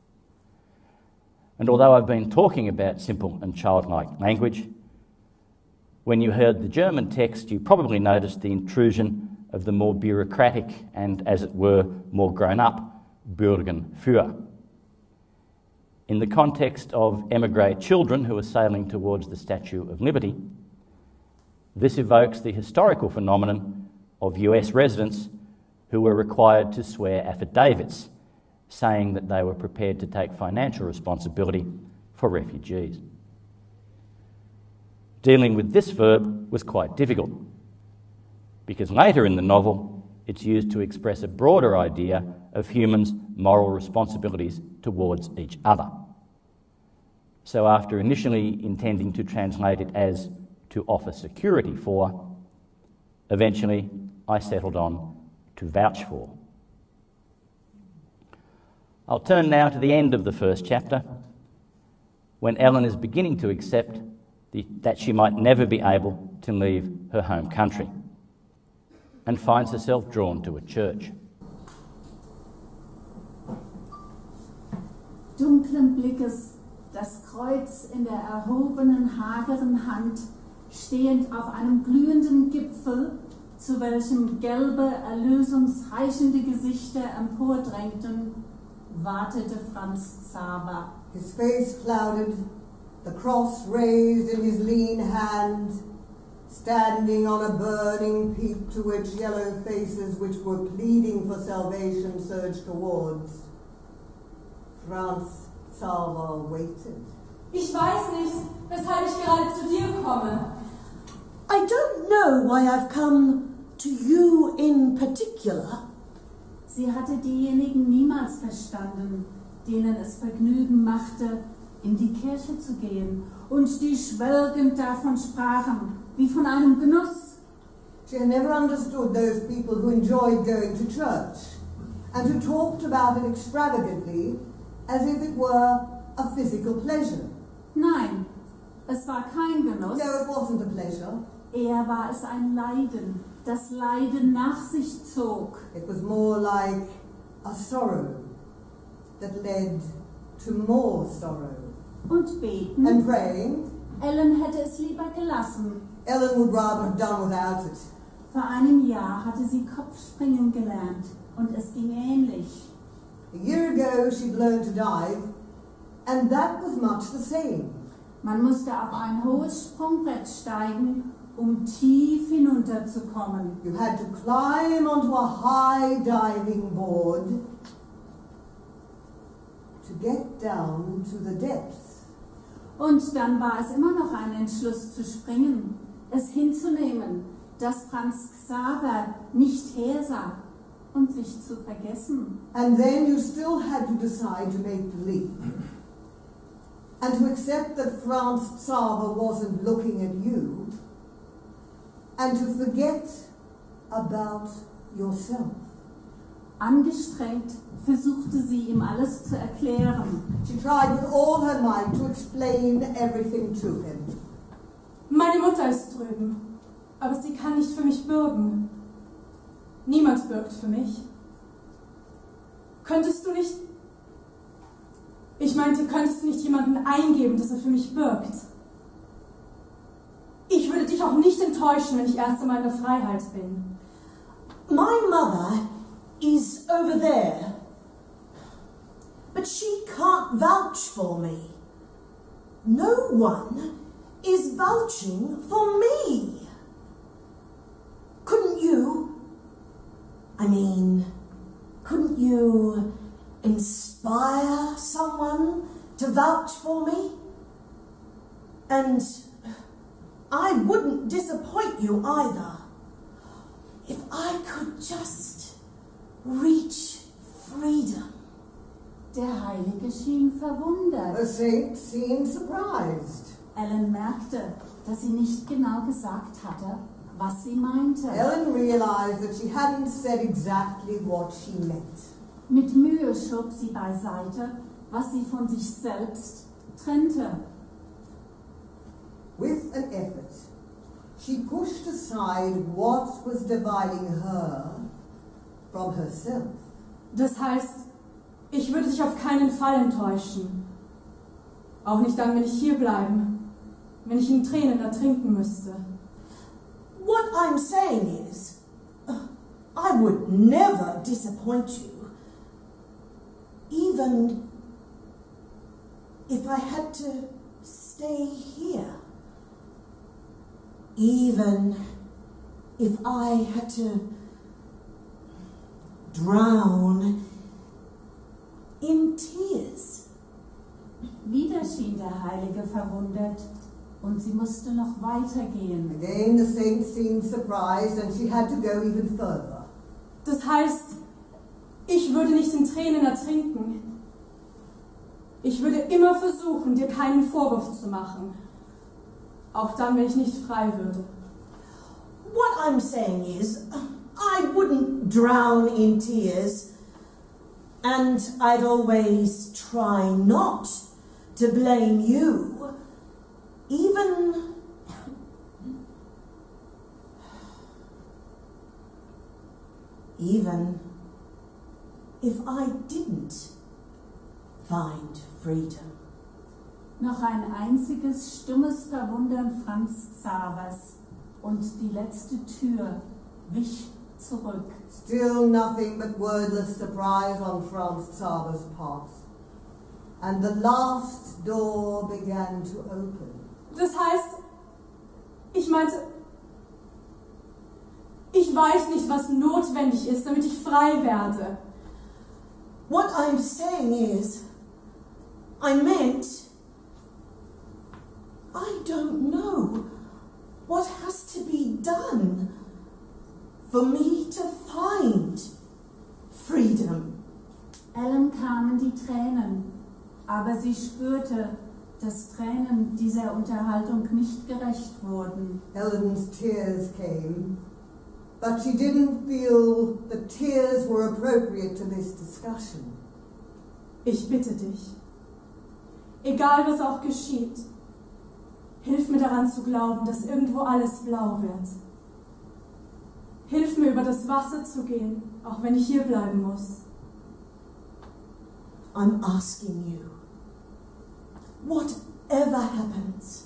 And although I've been talking about simple and childlike language, when you heard the German text, you probably noticed the intrusion of the more bureaucratic and, as it were, more grown-up Bürgenführer. In the context of emigre children who are sailing towards the Statue of Liberty, this evokes the historical phenomenon of U S residents who were required to swear affidavits saying that they were prepared to take financial responsibility for refugees. Dealing with this verb was quite difficult, because later in the novel it's used to express a broader idea of humans' moral responsibilities towards each other. So after initially intending to translate it as to offer security for, eventually I settled on to vouch for. I'll turn now to the end of the first chapter, when Ellen is beginning to accept the, that she might never be able to leave her home country, and finds herself drawn to a church. Dunklen Blickes, das Kreuz in der erhobenen, hageren Hand, stehend auf einem glühenden Gipfel, zu welchem gelbe, erlösungsheischende Gesichter empordrängten, wartete Franz Xaver. His face clouded, the cross raised in his lean hand, standing on a burning peak to which yellow faces which were pleading for salvation surged towards. Franz Xaver waited. Ich weiß nicht, weshalb ich gerade zu dir komme. I don't know why I've come to you in particular. Sie hatte diejenigen niemals verstanden, denen es Vergnügen machte, in die Kirche zu gehen und die schwelgend davon sprachen, wie von einem Genuss. She had never understood those people who enjoyed going to church and who talked about it extravagantly as if it were a physical pleasure. Nein, es war kein Genuss. No, it wasn't a pleasure. Eher war es ein Leiden, das Leiden nach sich zog. It was more like a sorrow that led to more sorrow. Und beten. And praying. Ellen hätte es lieber gelassen. Ellen would rather have done without it. Vor einem Jahr hatte sie Kopfspringen gelernt und es ging ähnlich. A year ago she'd learned to dive, and that was much the same. Man musste auf ein hohes Sprungbrett steigen, um tief hinunterzukommen. You had to climb onto a high diving board to get down to the depths. Und dann war es immer noch ein Entschluss zu springen, es hinzunehmen, dass Franz Xaver nicht hersah und sich zu vergessen. And then you still had to decide to make the leap. And to accept that Franz Xaver wasn't looking at you. And to forget about yourself. Angestrengt versuchte sie ihm alles zu erklären. She tried with all her might to explain everything to him. Meine Mutter ist drüben, aber sie kann nicht für mich bürgen. Niemand bürgt für mich. Könntest du nicht... Ich meinte, könntest du nicht jemanden eingeben, dass er für mich bürgt? Ich würde dich auch nicht enttäuschen, wenn ich erst einmal in der Freiheit bin. My mother is over there, but she can't vouch for me. No one is vouching for me. Couldn't you, I mean, couldn't you inspire someone to vouch for me? And I wouldn't disappoint you either. If I could just reach freedom. Der Heilige schien verwundert. The saint seemed surprised. Ellen merkte, dass sie nicht genau gesagt hatte, was sie meinte. Ellen realized that she hadn't said exactly what she meant. Mit Mühe schob sie beiseite, was sie von sich selbst trennte. With an effort, she pushed aside what was dividing her from herself. Das heißt, ich würde dich auf keinen Fall enttäuschen. Auch nicht dann, wenn ich hier bleiben, wenn ich in Tränen ertrinken müsste. What I'm saying is, I would never disappoint you, even if I had to stay here, even if I had to drown in tears. Wieder schien der Heilige verwundert und sie musste noch weitergehen. Again, the saint seemed surprised and she had to go even further. Das heißt, ich würde nicht in Tränen ertrinken. Ich würde immer versuchen, dir keinen Vorwurf zu machen. Auch dann, wenn ich nicht frei würde. What I'm saying is, I wouldn't drown in tears, and I'd always try not to blame you, even even if I didn't find freedom. Noch ein einziges stummes Verwundern Franz Xavers und die letzte Tür wich zurück. Still nothing but wordless surprise on Franz Xavers' part. And the last door began to open. Das heißt, ich meinte, ich weiß nicht, was notwendig ist, damit ich frei werde. What I'm saying is, I meant, I don't know what has to be done for me to find freedom. Ellen kamen die Tränen, aber sie spürte, dass Tränen dieser Unterhaltung nicht gerecht wurden. Ellen's tears came, but she didn't feel the tears were appropriate to this discussion. Ich bitte dich, egal was auch geschieht, hilf mir daran zu glauben, dass irgendwo alles blau wird. Hilf mir, über das Wasser zu gehen, auch wenn ich hier bleiben muss. I'm asking you, whatever happens,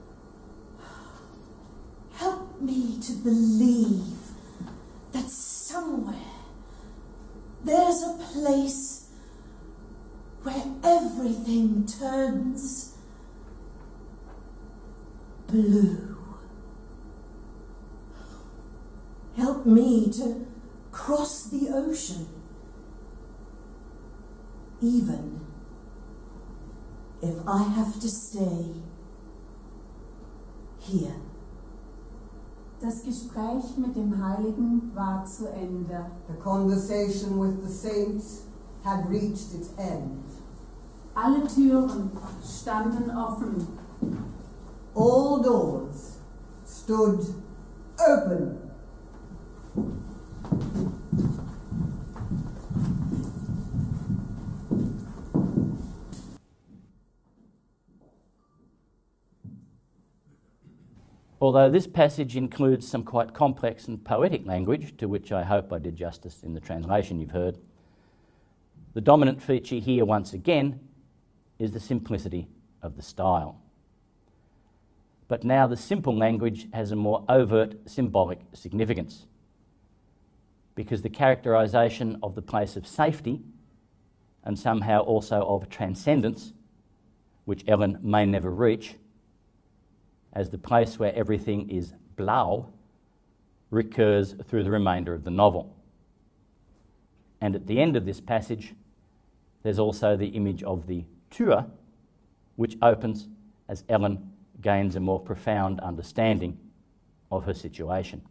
help me to believe that somewhere there's a place where everything turns blue. Help me to cross the ocean, even if I have to stay here. Das Gespräch mit dem Heiligen war zu Ende. The conversation with the saint had reached its end. Alle Türen standen offen. All doors stood open. Although this passage includes some quite complex and poetic language, to which I hope I did justice in the translation you've heard, the dominant feature here once again is the simplicity of the style. But now the simple language has a more overt symbolic significance, because the characterisation of the place of safety and somehow also of transcendence, which Ellen may never reach, as the place where everything is blau, recurs through the remainder of the novel. And at the end of this passage, there's also the image of the Tür, which opens as Ellen gains a more profound understanding of her situation.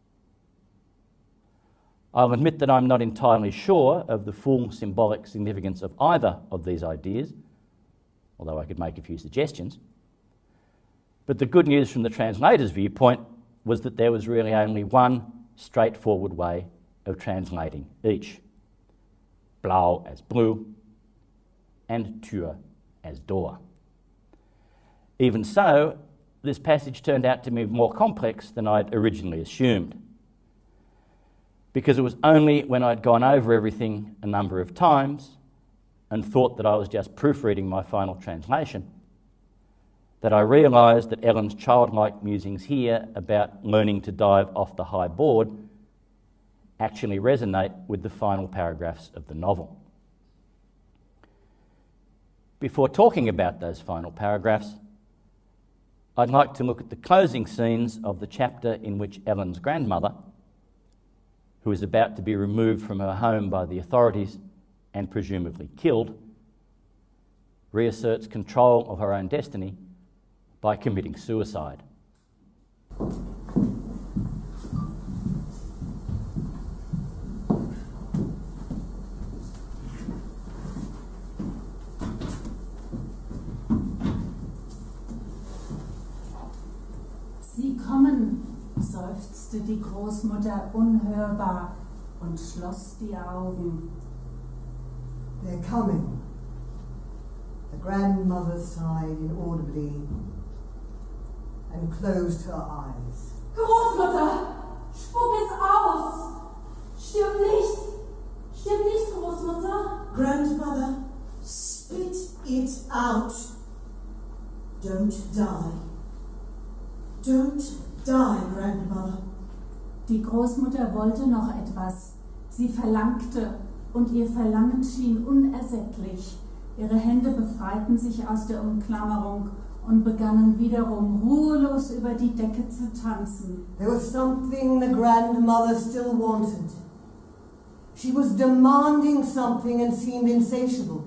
I'll admit that I'm not entirely sure of the full symbolic significance of either of these ideas, although I could make a few suggestions. But the good news from the translator's viewpoint was that there was really only one straightforward way of translating each. Blau as blue, and Tür as door. Even so, this passage turned out to be more complex than I'd originally assumed, because it was only when I'd gone over everything a number of times and thought that I was just proofreading my final translation that I realised that Ellen's childlike musings here about learning to dive off the high board actually resonate with the final paragraphs of the novel. Before talking about those final paragraphs, I'd like to look at the closing scenes of the chapter in which Ellen's grandmother, who is about to be removed from her home by the authorities and presumably killed, reasserts control of her own destiny by committing suicide. Sie kommen, seufzte die Großmutter unhörbar und schloss die Augen. They're coming. The grandmother sighed inaudibly and closed her eyes. Großmutter, spuck es aus! Stirb nicht! Stirb nicht, Großmutter! Grandmother, spit it out. Don't die. Don't die, Grandmother. Die Großmutter wollte noch etwas. Sie verlangte, und ihr Verlangen schien unersättlich. Ihre Hände befreiten sich aus der Umklammerung und begannen wiederum ruhelos über die Decke zu tanzen. There was something the grandmother still wanted. She was demanding something and seemed insatiable.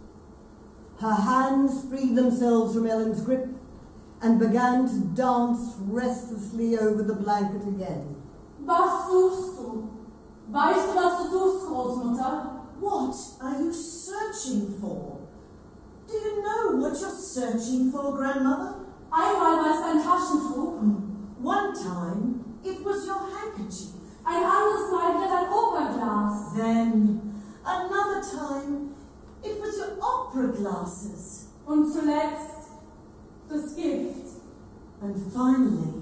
Her hands freed themselves from Ellen's grip and began to dance restlessly over the blanket again. Was suchst du? Weißt du, was du suchst, Großmutter? What are you searching for? Do you know what you're searching for, Grandmother? Einmal war es ein Taschentuch, One time, it was your handkerchief. ein anderes Mal wieder dein Opernglas. Then, another time, it was your opera glasses. Und zuletzt das Gift. And finally,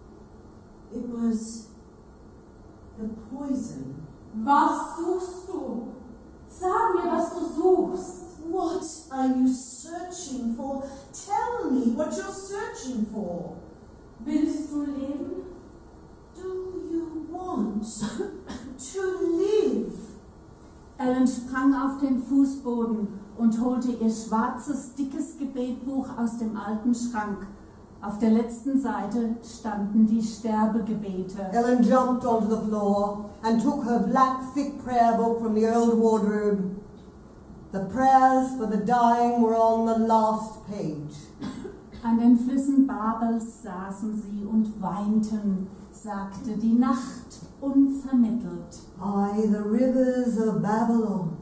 it was the poison. Was suchst du? Sag mir, was du suchst. What are you searching for? Tell me what you're searching for. Willst du leben? Do you want to live? Ellen sprang auf den Fußboden und holte ihr schwarzes, dickes Gebetbuch aus dem alten Schrank. Auf der letzten Seite standen die Sterbegebete. Ellen jumped onto the floor and took her black, thick prayer book from the old wardrobe. The prayers for the dying were on the last page. An den Flüssen Babels saßen sie und weinten, sagte die Nacht unvermittelt. By the rivers of Babylon,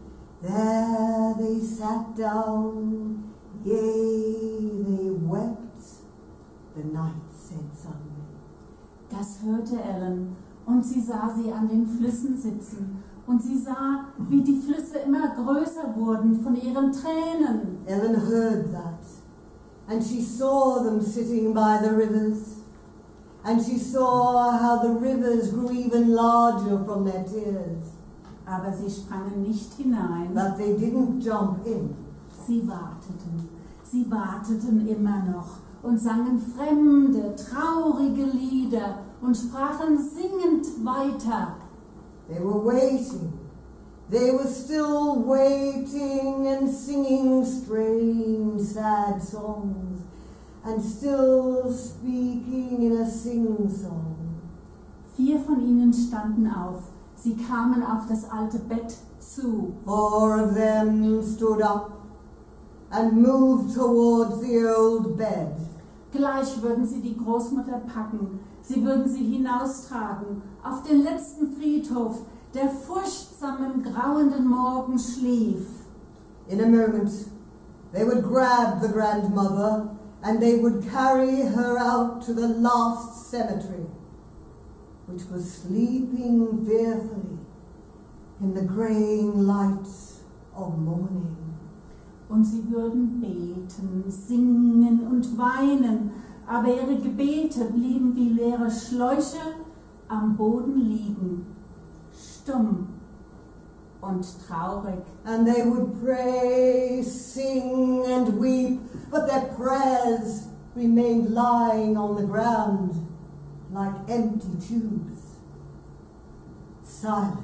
there they sat down, yea, they wept. The night said suddenly. Das hörte Ellen, und sie sah sie an den Flüssen sitzen, und sie sah, wie die Flüsse immer größer wurden von ihren Tränen. Ellen heard that, and she saw them sitting by the rivers, and she saw how the rivers grew even larger from their tears. Aber sie sprangen nicht hinein. But they didn't jump in. Sie warteten, sie warteten immer noch und sangen fremde, traurige Lieder und sprachen singend weiter. They were waiting. They were still waiting and singing strange, sad songs and still speaking in a sing-song. Vier von ihnen standen auf. Sie kamen auf das alte Bett zu. Four of them stood up and moved towards the old bed. Gleich würden sie die Großmutter packen. Sie würden sie hinaustragen auf den letzten Friedhof, der furchtsam im grauenden Morgen schlief. In a moment, they would grab the grandmother and they would carry her out to the last cemetery, which was sleeping fearfully in the greying lights of morning. Und sie würden beten, singen und weinen, aber ihre Gebete blieben wie leere Schläuche am Boden liegen, stumm und traurig. And they would pray, sing and weep, but their prayers remained lying on the ground like empty tubes, silent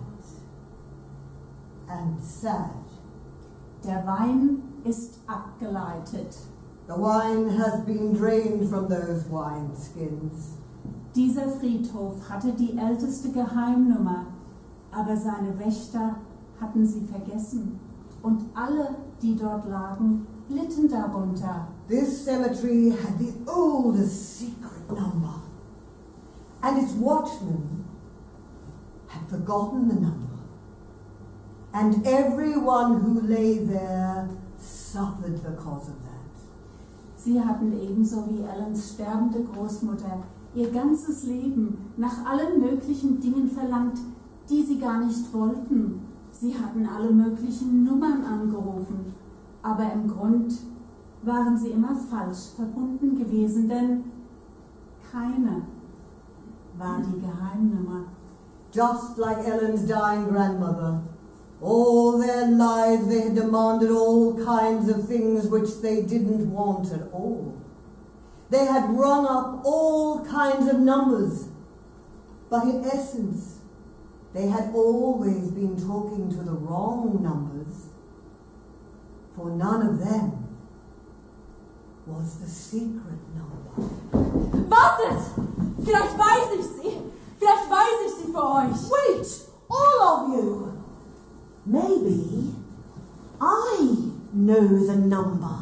and sad. Der Wein ist abgeleitet. The wine has been drained from those wineskins. Dieser Friedhof hatte die älteste Geheimnummer, aber seine Wächter hatten sie vergessen. Und alle, die dort lagen, litten darunter. This cemetery had the oldest secret number, and its watchmen had forgotten the number. And everyone who lay there suffered because of that. Sie hatten ebenso wie Ellens sterbende Großmutter ihr ganzes Leben nach allen möglichen Dingen verlangt, die sie gar nicht wollten. Sie hatten alle möglichen Nummern angerufen, aber im Grund waren sie immer falsch verbunden gewesen, denn keine war die Geheimnummer. Just like Ellen's dying grandmother, all their lives they had demanded all kinds of things which they didn't want at all. They had rung up all kinds of numbers, but in essence, they had always been talking to the wrong numbers, for none of them was the secret number. Wartet! Vielleicht weiß ich sie. Vielleicht weiß ich sie für euch. Wait, all of you. Maybe I know the number.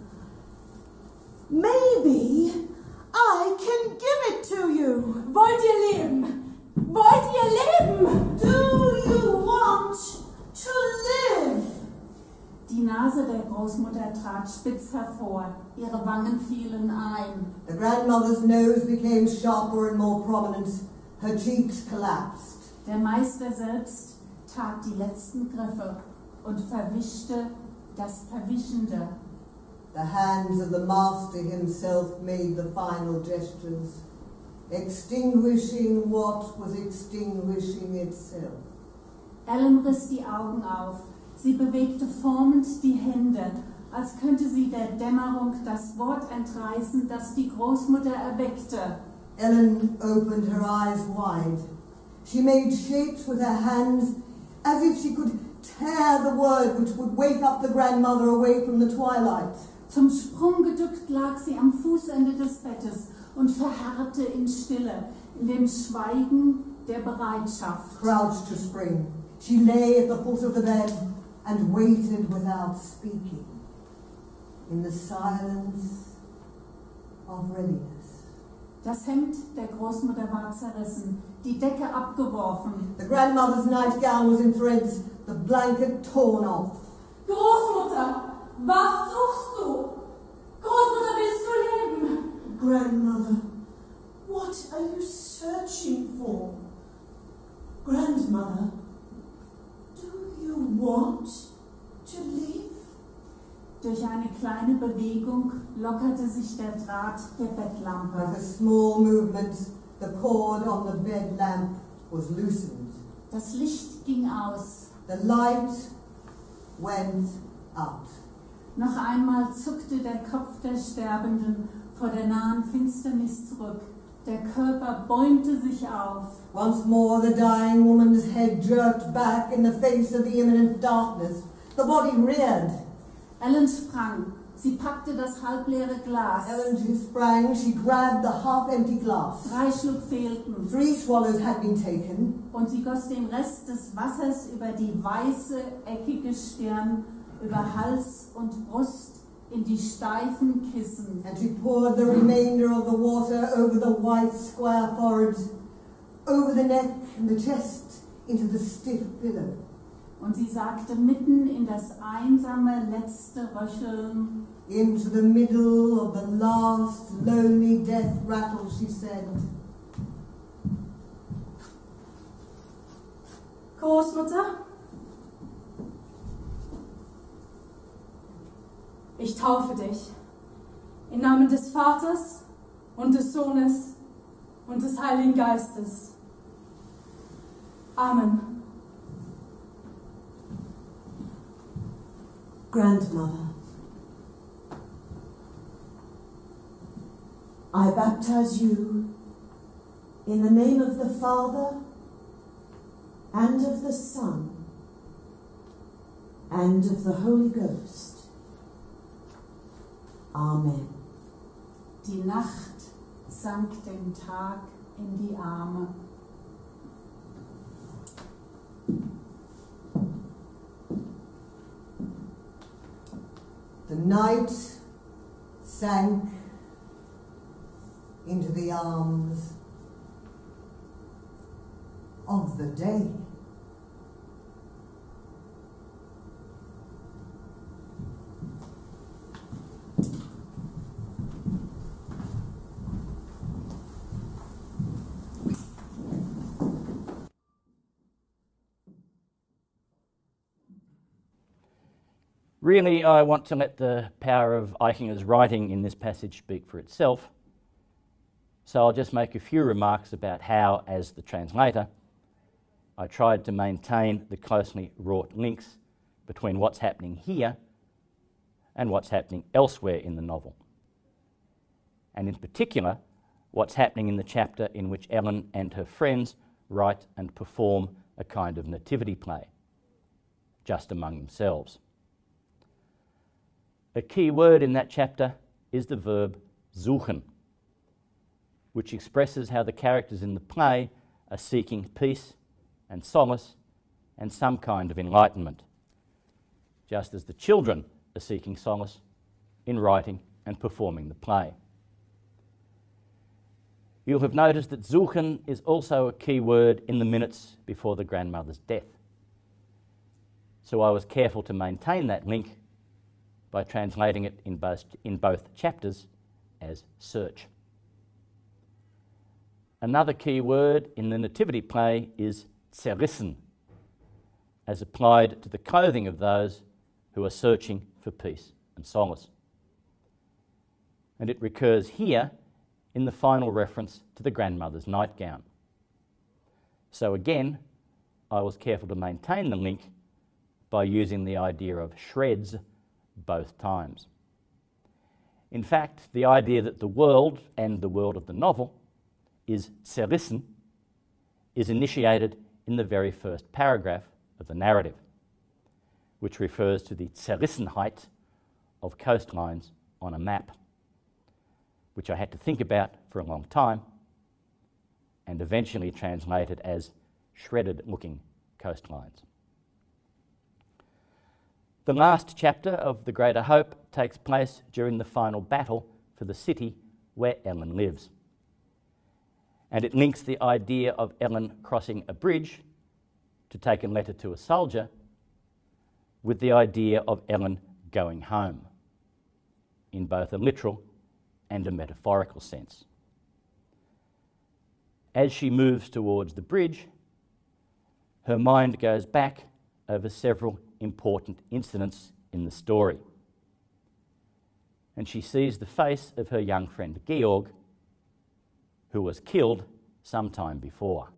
Maybe I can give it to you. Wollt ihr leben? Wollt ihr leben? Do you want to live? Die Nase der Großmutter trat spitz hervor, ihre Wangen fielen ein. The grandmother's nose became sharper and more prominent. Her cheeks collapsed. Der Meister selbst tat die letzten Griffe und verwischte das Verwischende. The hands of the master himself made the final gestures, extinguishing what was extinguishing itself. Ellen riss die Augen auf. Sie bewegte formend die Hände, als könnte sie der Dämmerung das Wort entreißen, das die Großmutter erweckte. Ellen opened her eyes wide. She made shapes with her hands as if she could tear the word which would wake up the grandmother away from the twilight. Zum Sprung gedückt lag sie am Fußende des Bettes und verharrte in Stille, in dem Schweigen der Bereitschaft. Crouched to spring, she lay at the foot of the bed and waited without speaking, in the silence of readiness. Das Hemd der Großmutter war zerrissen, die Decke abgeworfen. The grandmother's nightgown was in threads, the blanket torn off. Großmutter, was suchst du? Großmutter, willst du leben? Grandmother, what are you searching for? Grandmother, do you want to live? Durch eine kleine Bewegung lockerte sich der Draht der With Bettlampe. a small movement, the cord on the bed lamp was loosened. Das Licht ging aus. The light went out. Noch einmal zuckte der Kopf der Sterbenden vor der nahen Finsternis zurück. Der Körper bäumte sich auf. Once more the dying woman's head jerked back in the face of the imminent darkness. The body reared. Ellen sprang. Sie packte das halbleere Glas. Ellen sprang. She grabbed the half-empty glass. Drei Schluck fehlten. Three swallows had been taken. Und sie goss den Rest des Wassers über die weiße, eckige Stirn, über Hals und Brust in die steifen Kissen. And she poured the remainder of the water over the white square forehead, over the neck and the chest, into the stiff pillow. Und sie sagte mitten in das einsame letzte Röcheln, into the middle of the last lonely death rattle, she said, Großmutter, ich taufe dich im Namen des Vaters und des Sohnes und des Heiligen Geistes. Amen. Grandmother, I baptize you in the name of the Father and of the Son and of the Holy Ghost. Amen. Die Nacht sank dem Tag in die Arme. The night sank into the arms of the day. Really, I want to let the power of Eichinger's writing in this passage speak for itself. So I'll just make a few remarks about how, as the translator, I tried to maintain the closely wrought links between what's happening here and what's happening elsewhere in the novel. And in particular, what's happening in the chapter in which Ellen and her friends write and perform a kind of nativity play, just among themselves. A key word in that chapter is the verb suchen, which expresses how the characters in the play are seeking peace and solace and some kind of enlightenment, just as the children are seeking solace in writing and performing the play. You'll have noticed that suchen is also a key word in the minutes before the grandmother's death. So I was careful to maintain that link by translating it in both, in both chapters as search. Another key word in the nativity play is zerrissen, as applied to the clothing of those who are searching for peace and solace. And it recurs here in the final reference to the grandmother's nightgown. So again, I was careful to maintain the link by using the idea of shreds both times. In fact, the idea that the world and the world of the novel is zerrissen is initiated in the very first paragraph of the narrative, which refers to the zerrissenheit of coastlines on a map, which I had to think about for a long time and eventually translated as shredded-looking coastlines. The last chapter of The Greater Hope takes place during the final battle for the city where Ellen lives. And it links the idea of Ellen crossing a bridge to take a letter to a soldier with the idea of Ellen going home, in both a literal and a metaphorical sense. As she moves towards the bridge, her mind goes back over several important incidents in the story. And she sees the face of her young friend Georg, who was killed some time before.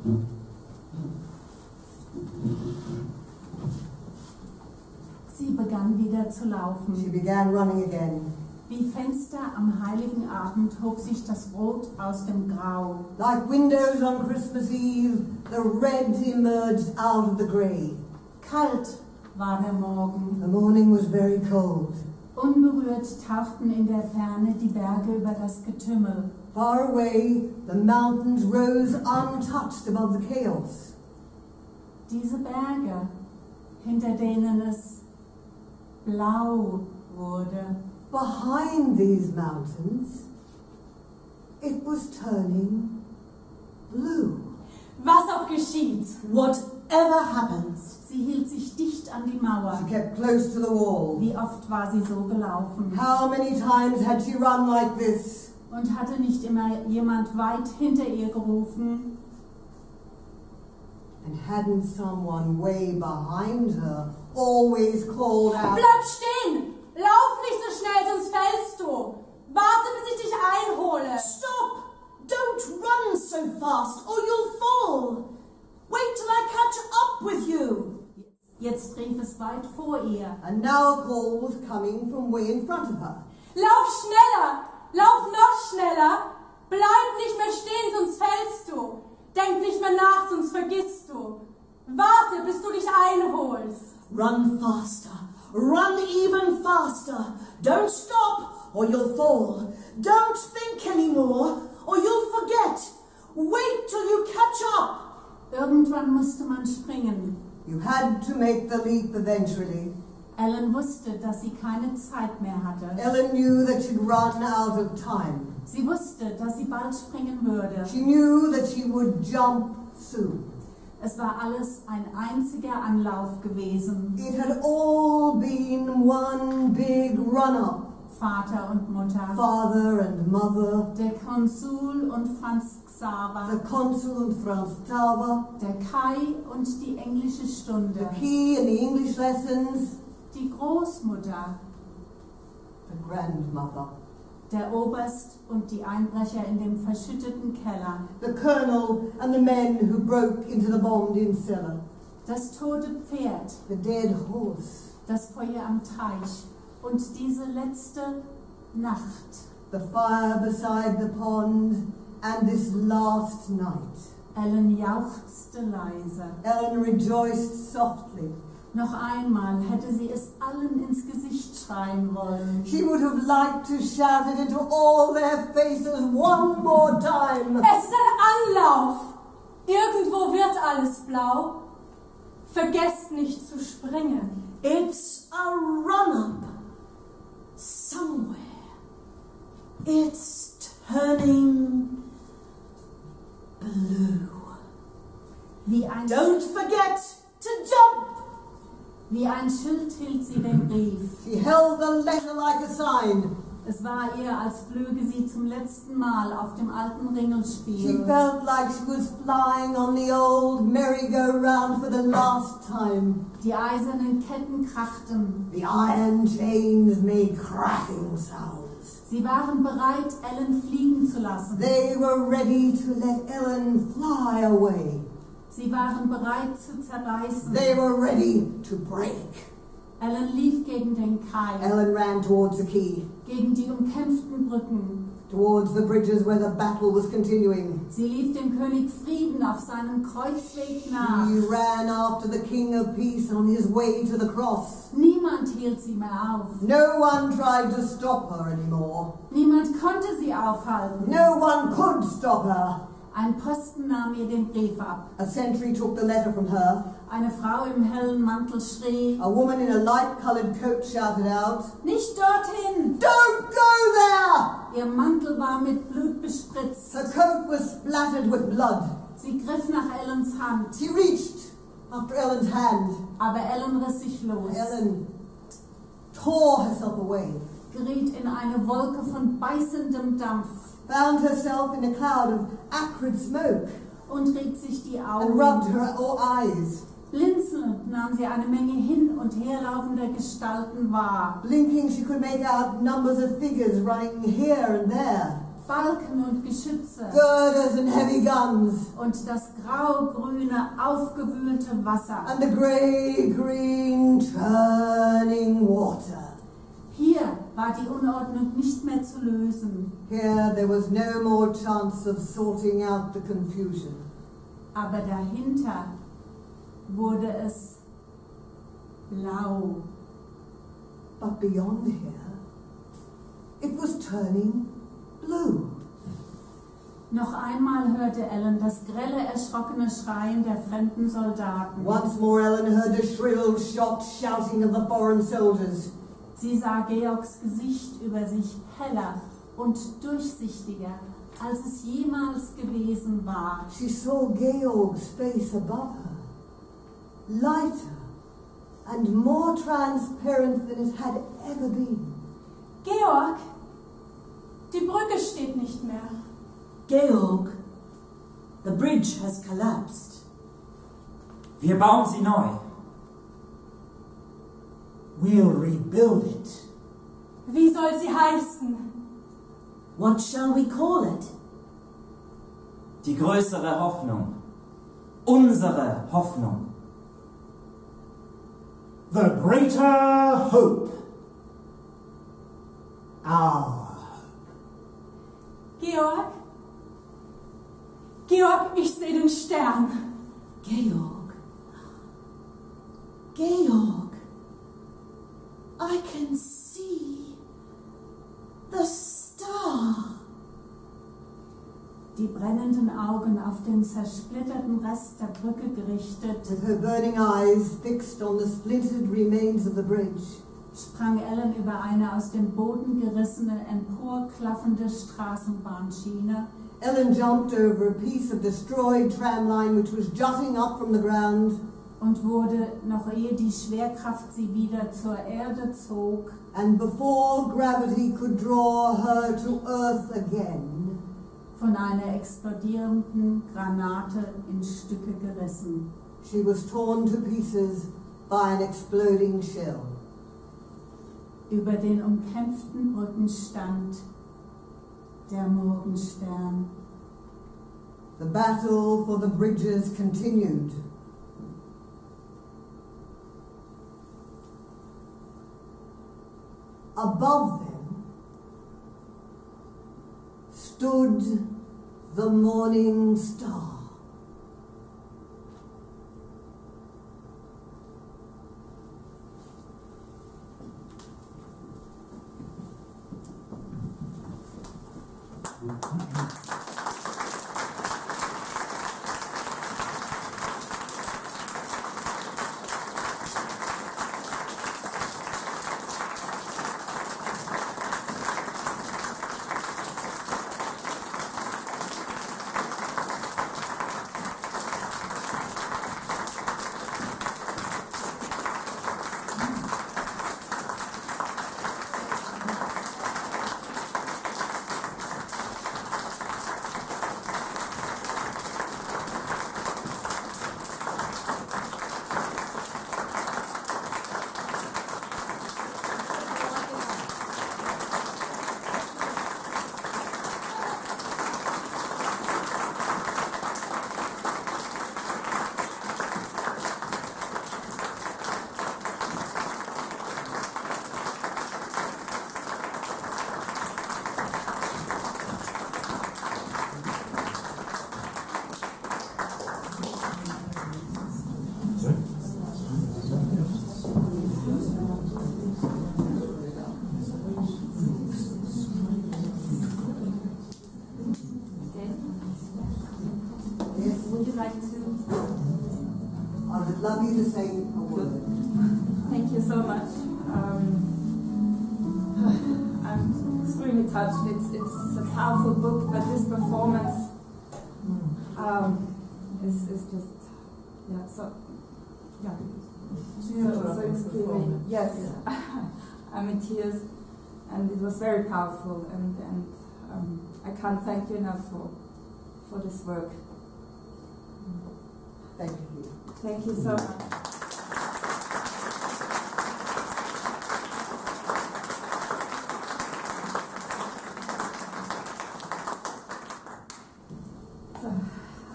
Sie begann wieder zu She laufen. began running again. Wie Fenster am heiligen Abend hob sich das Rot aus dem Grau. Like windows on Christmas Eve, the red emerged out of the grey. Kalt war der Morgen. The morning was very cold. Unberührt tauchten in der Ferne die Berge über das Getümmel. Far away, the mountains rose untouched above the chaos. Diese Berge, hinter denen es blau wurde. Behind these mountains, it was turning blue. Was auch geschieht. Whatever happens, Sie hielt sich dicht an die Mauer. She kept close to the wall. Wie oft war sie so gelaufen? How many times had she run like this? Und hatte nicht immer jemand weit hinter ihr gerufen? And hadn't someone way behind her always called out, Bleib stehen! Lauf nicht so schnell, sonst fällst du! Warte, bis ich dich einhole! stop! Don't run so fast or you'll fall! Wait till I catch up with you! Jetzt rief es weit vor ihr. And now a call was coming from way in front of her. Lauf schneller! Lauf noch schneller! Bleib nicht mehr stehen, sonst fällst du! Denk nicht mehr nach, sonst vergisst du! Warte, bis du dich einholst! Run faster! Run even faster! Don't stop or you'll fall! Don't think anymore or you'll forget! Wait till you catch up! Irgendwann musste man springen. You had to make the leap eventually. Ellen wusste, dass sie keine Zeit mehr hatte. Ellen knew that she'd run out of time. Sie wusste, dass sie bald springen würde. She knew that she would jump soon. Es war alles ein einziger Anlauf gewesen. It had all been one big run-up. Vater und Mutter, Father and mother, der Konsul und Franz the Xaver, consul and Franz Tauber, der Kai und die englische the Stunde, key and the English lessons, die Großmutter, the grandmother, der Oberst und die Einbrecher in dem verschütteten Keller, the colonel and the men who broke into the bombed-in cellar, das tote Pferd, the dead horse, das Feuer am Teich und diese letzte Nacht. the fire beside the pond, and this last night. Ellen jauchzte leise. Ellen rejoiced softly. Noch einmal hätte sie es allen ins Gesicht schreien wollen. She would have liked to shout it into all their faces one more time. Es ist ein Anlauf! Irgendwo wird alles blau. Vergesst nicht zu springen. It's a run-up somewhere. It's turning blue. Wie ein, Don't forget to jump. wie ein Schild hielt sie den Brief. She held the letter like a sign. Es war ihr, als flöge sie zum letzten Mal auf dem alten She Ringelspiel. felt like she was flying on the old merry-go-round for the last time. Die eisernen Ketten krachten. The iron chains made cracking sounds. Sie waren bereit, Ellen fliegen zu lassen. They were ready to let Ellen fly away. Sie waren bereit zu zerreißen. They were ready to break. Ellen lief gegen den Kai, Ellen ran towards the quay, gegen die umkämpften Brücken. towards the bridges where the battle was continuing. Sie lief dem König Frieden auf seinem Kreuzweg nach. She ran after the King of Peace on his way to the cross. Niemand hielt sie mehr auf. No one tried to stop her anymore. Niemand konnte sie aufhalten. No one could stop her. Ein Posten nahm ihr den Brief ab. A sentry took the letter from her. Eine Frau im hellen Mantel schrie: A woman in a light-coloured coat shouted out, Nicht dorthin! "Don't go there!" Ihr Mantel war mit Blut bespritzt. Her coat was splattered with blood. Sie griff nach Ellens Hand, She reached after Ellen's hand. aber Ellen riss sich los, Ellen tore herself away, geriet in eine Wolke von beißendem Dampf found herself in a cloud of acrid smoke, und rieb sich die and rubbed Augen. her o- eyes. Blinzelnd nahm sie eine Menge hin- und herlaufender Gestalten wahr. Blinking, she could make out numbers of figures running here and there. Balken und Geschütze girders and heavy guns, und das grau-grüne, aufgewühlte Wasser. and the grey-green turning water. Hier war die Unordnung nicht mehr zu lösen, Here there was no more chance of sorting out the confusion. aber dahinter wurde es blau. But beyond here, it was turning blue. Noch einmal hörte Ellen das grelle, erschrockene Schreien der fremden Soldaten. Once more Ellen heard the shrill, shocked shouting of the foreign soldiers. Sie sah Georgs Gesicht über sich heller und durchsichtiger, als es jemals gewesen war. She saw Georg's face above her, lighter and more transparent than it had ever been. Georg, die Brücke steht nicht mehr. Georg, the bridge has collapsed. Wir bauen sie neu. We'll rebuild it. Wie soll sie heißen? What shall we call it? Die größere Hoffnung. Unsere Hoffnung. The greater hope. Our. Georg? Georg, ich sehe den Stern. Georg. Georg. I can see the star. Die brennenden Augen auf den zersplitterten Rest der Brücke gerichtet, With her burning eyes fixed on the splintered remains of the bridge, sprang Ellen über eine aus dem Boden gerissene, emporklaffende Straßenbahnschiene Ellen jumped over a piece of destroyed tramline which was jutting up from the ground, und wurde, noch ehe die Schwerkraft sie wieder zur Erde zog, and before gravity could draw her to earth again, von einer explodierenden Granate in Stücke gerissen. she was torn to pieces by an exploding shell. Über den umkämpften Brücken stand der Morgenstern. The battle for the bridges continued. Above them stood the morning star. Love you to say a word. Thank you so much. Um, I'm extremely touched. It's, it's a powerful book, but this performance um, is, is just, yeah, so, yeah. So, so inspiring. Yes, I'm in tears, and it was very powerful, and, and um, I can't thank you enough for, for this work. Thank you. Thank you so much.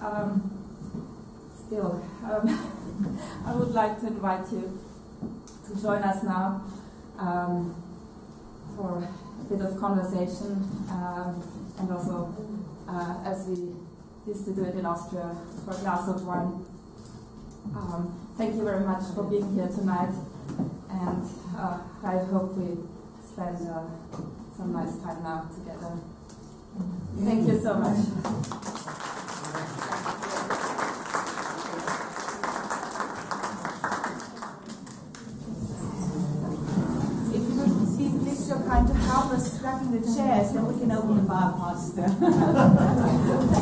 um, still, um, I would like to invite you to join us now um, for a bit of conversation um, and also, uh, as we used to do it in Austria, for a glass of wine. Um, thank you very much for being here tonight, and uh, I hope we spend uh, some nice time now together. Thank you so much. If you would be please so kind to help us strapping the chairs, then we can open the bar faster.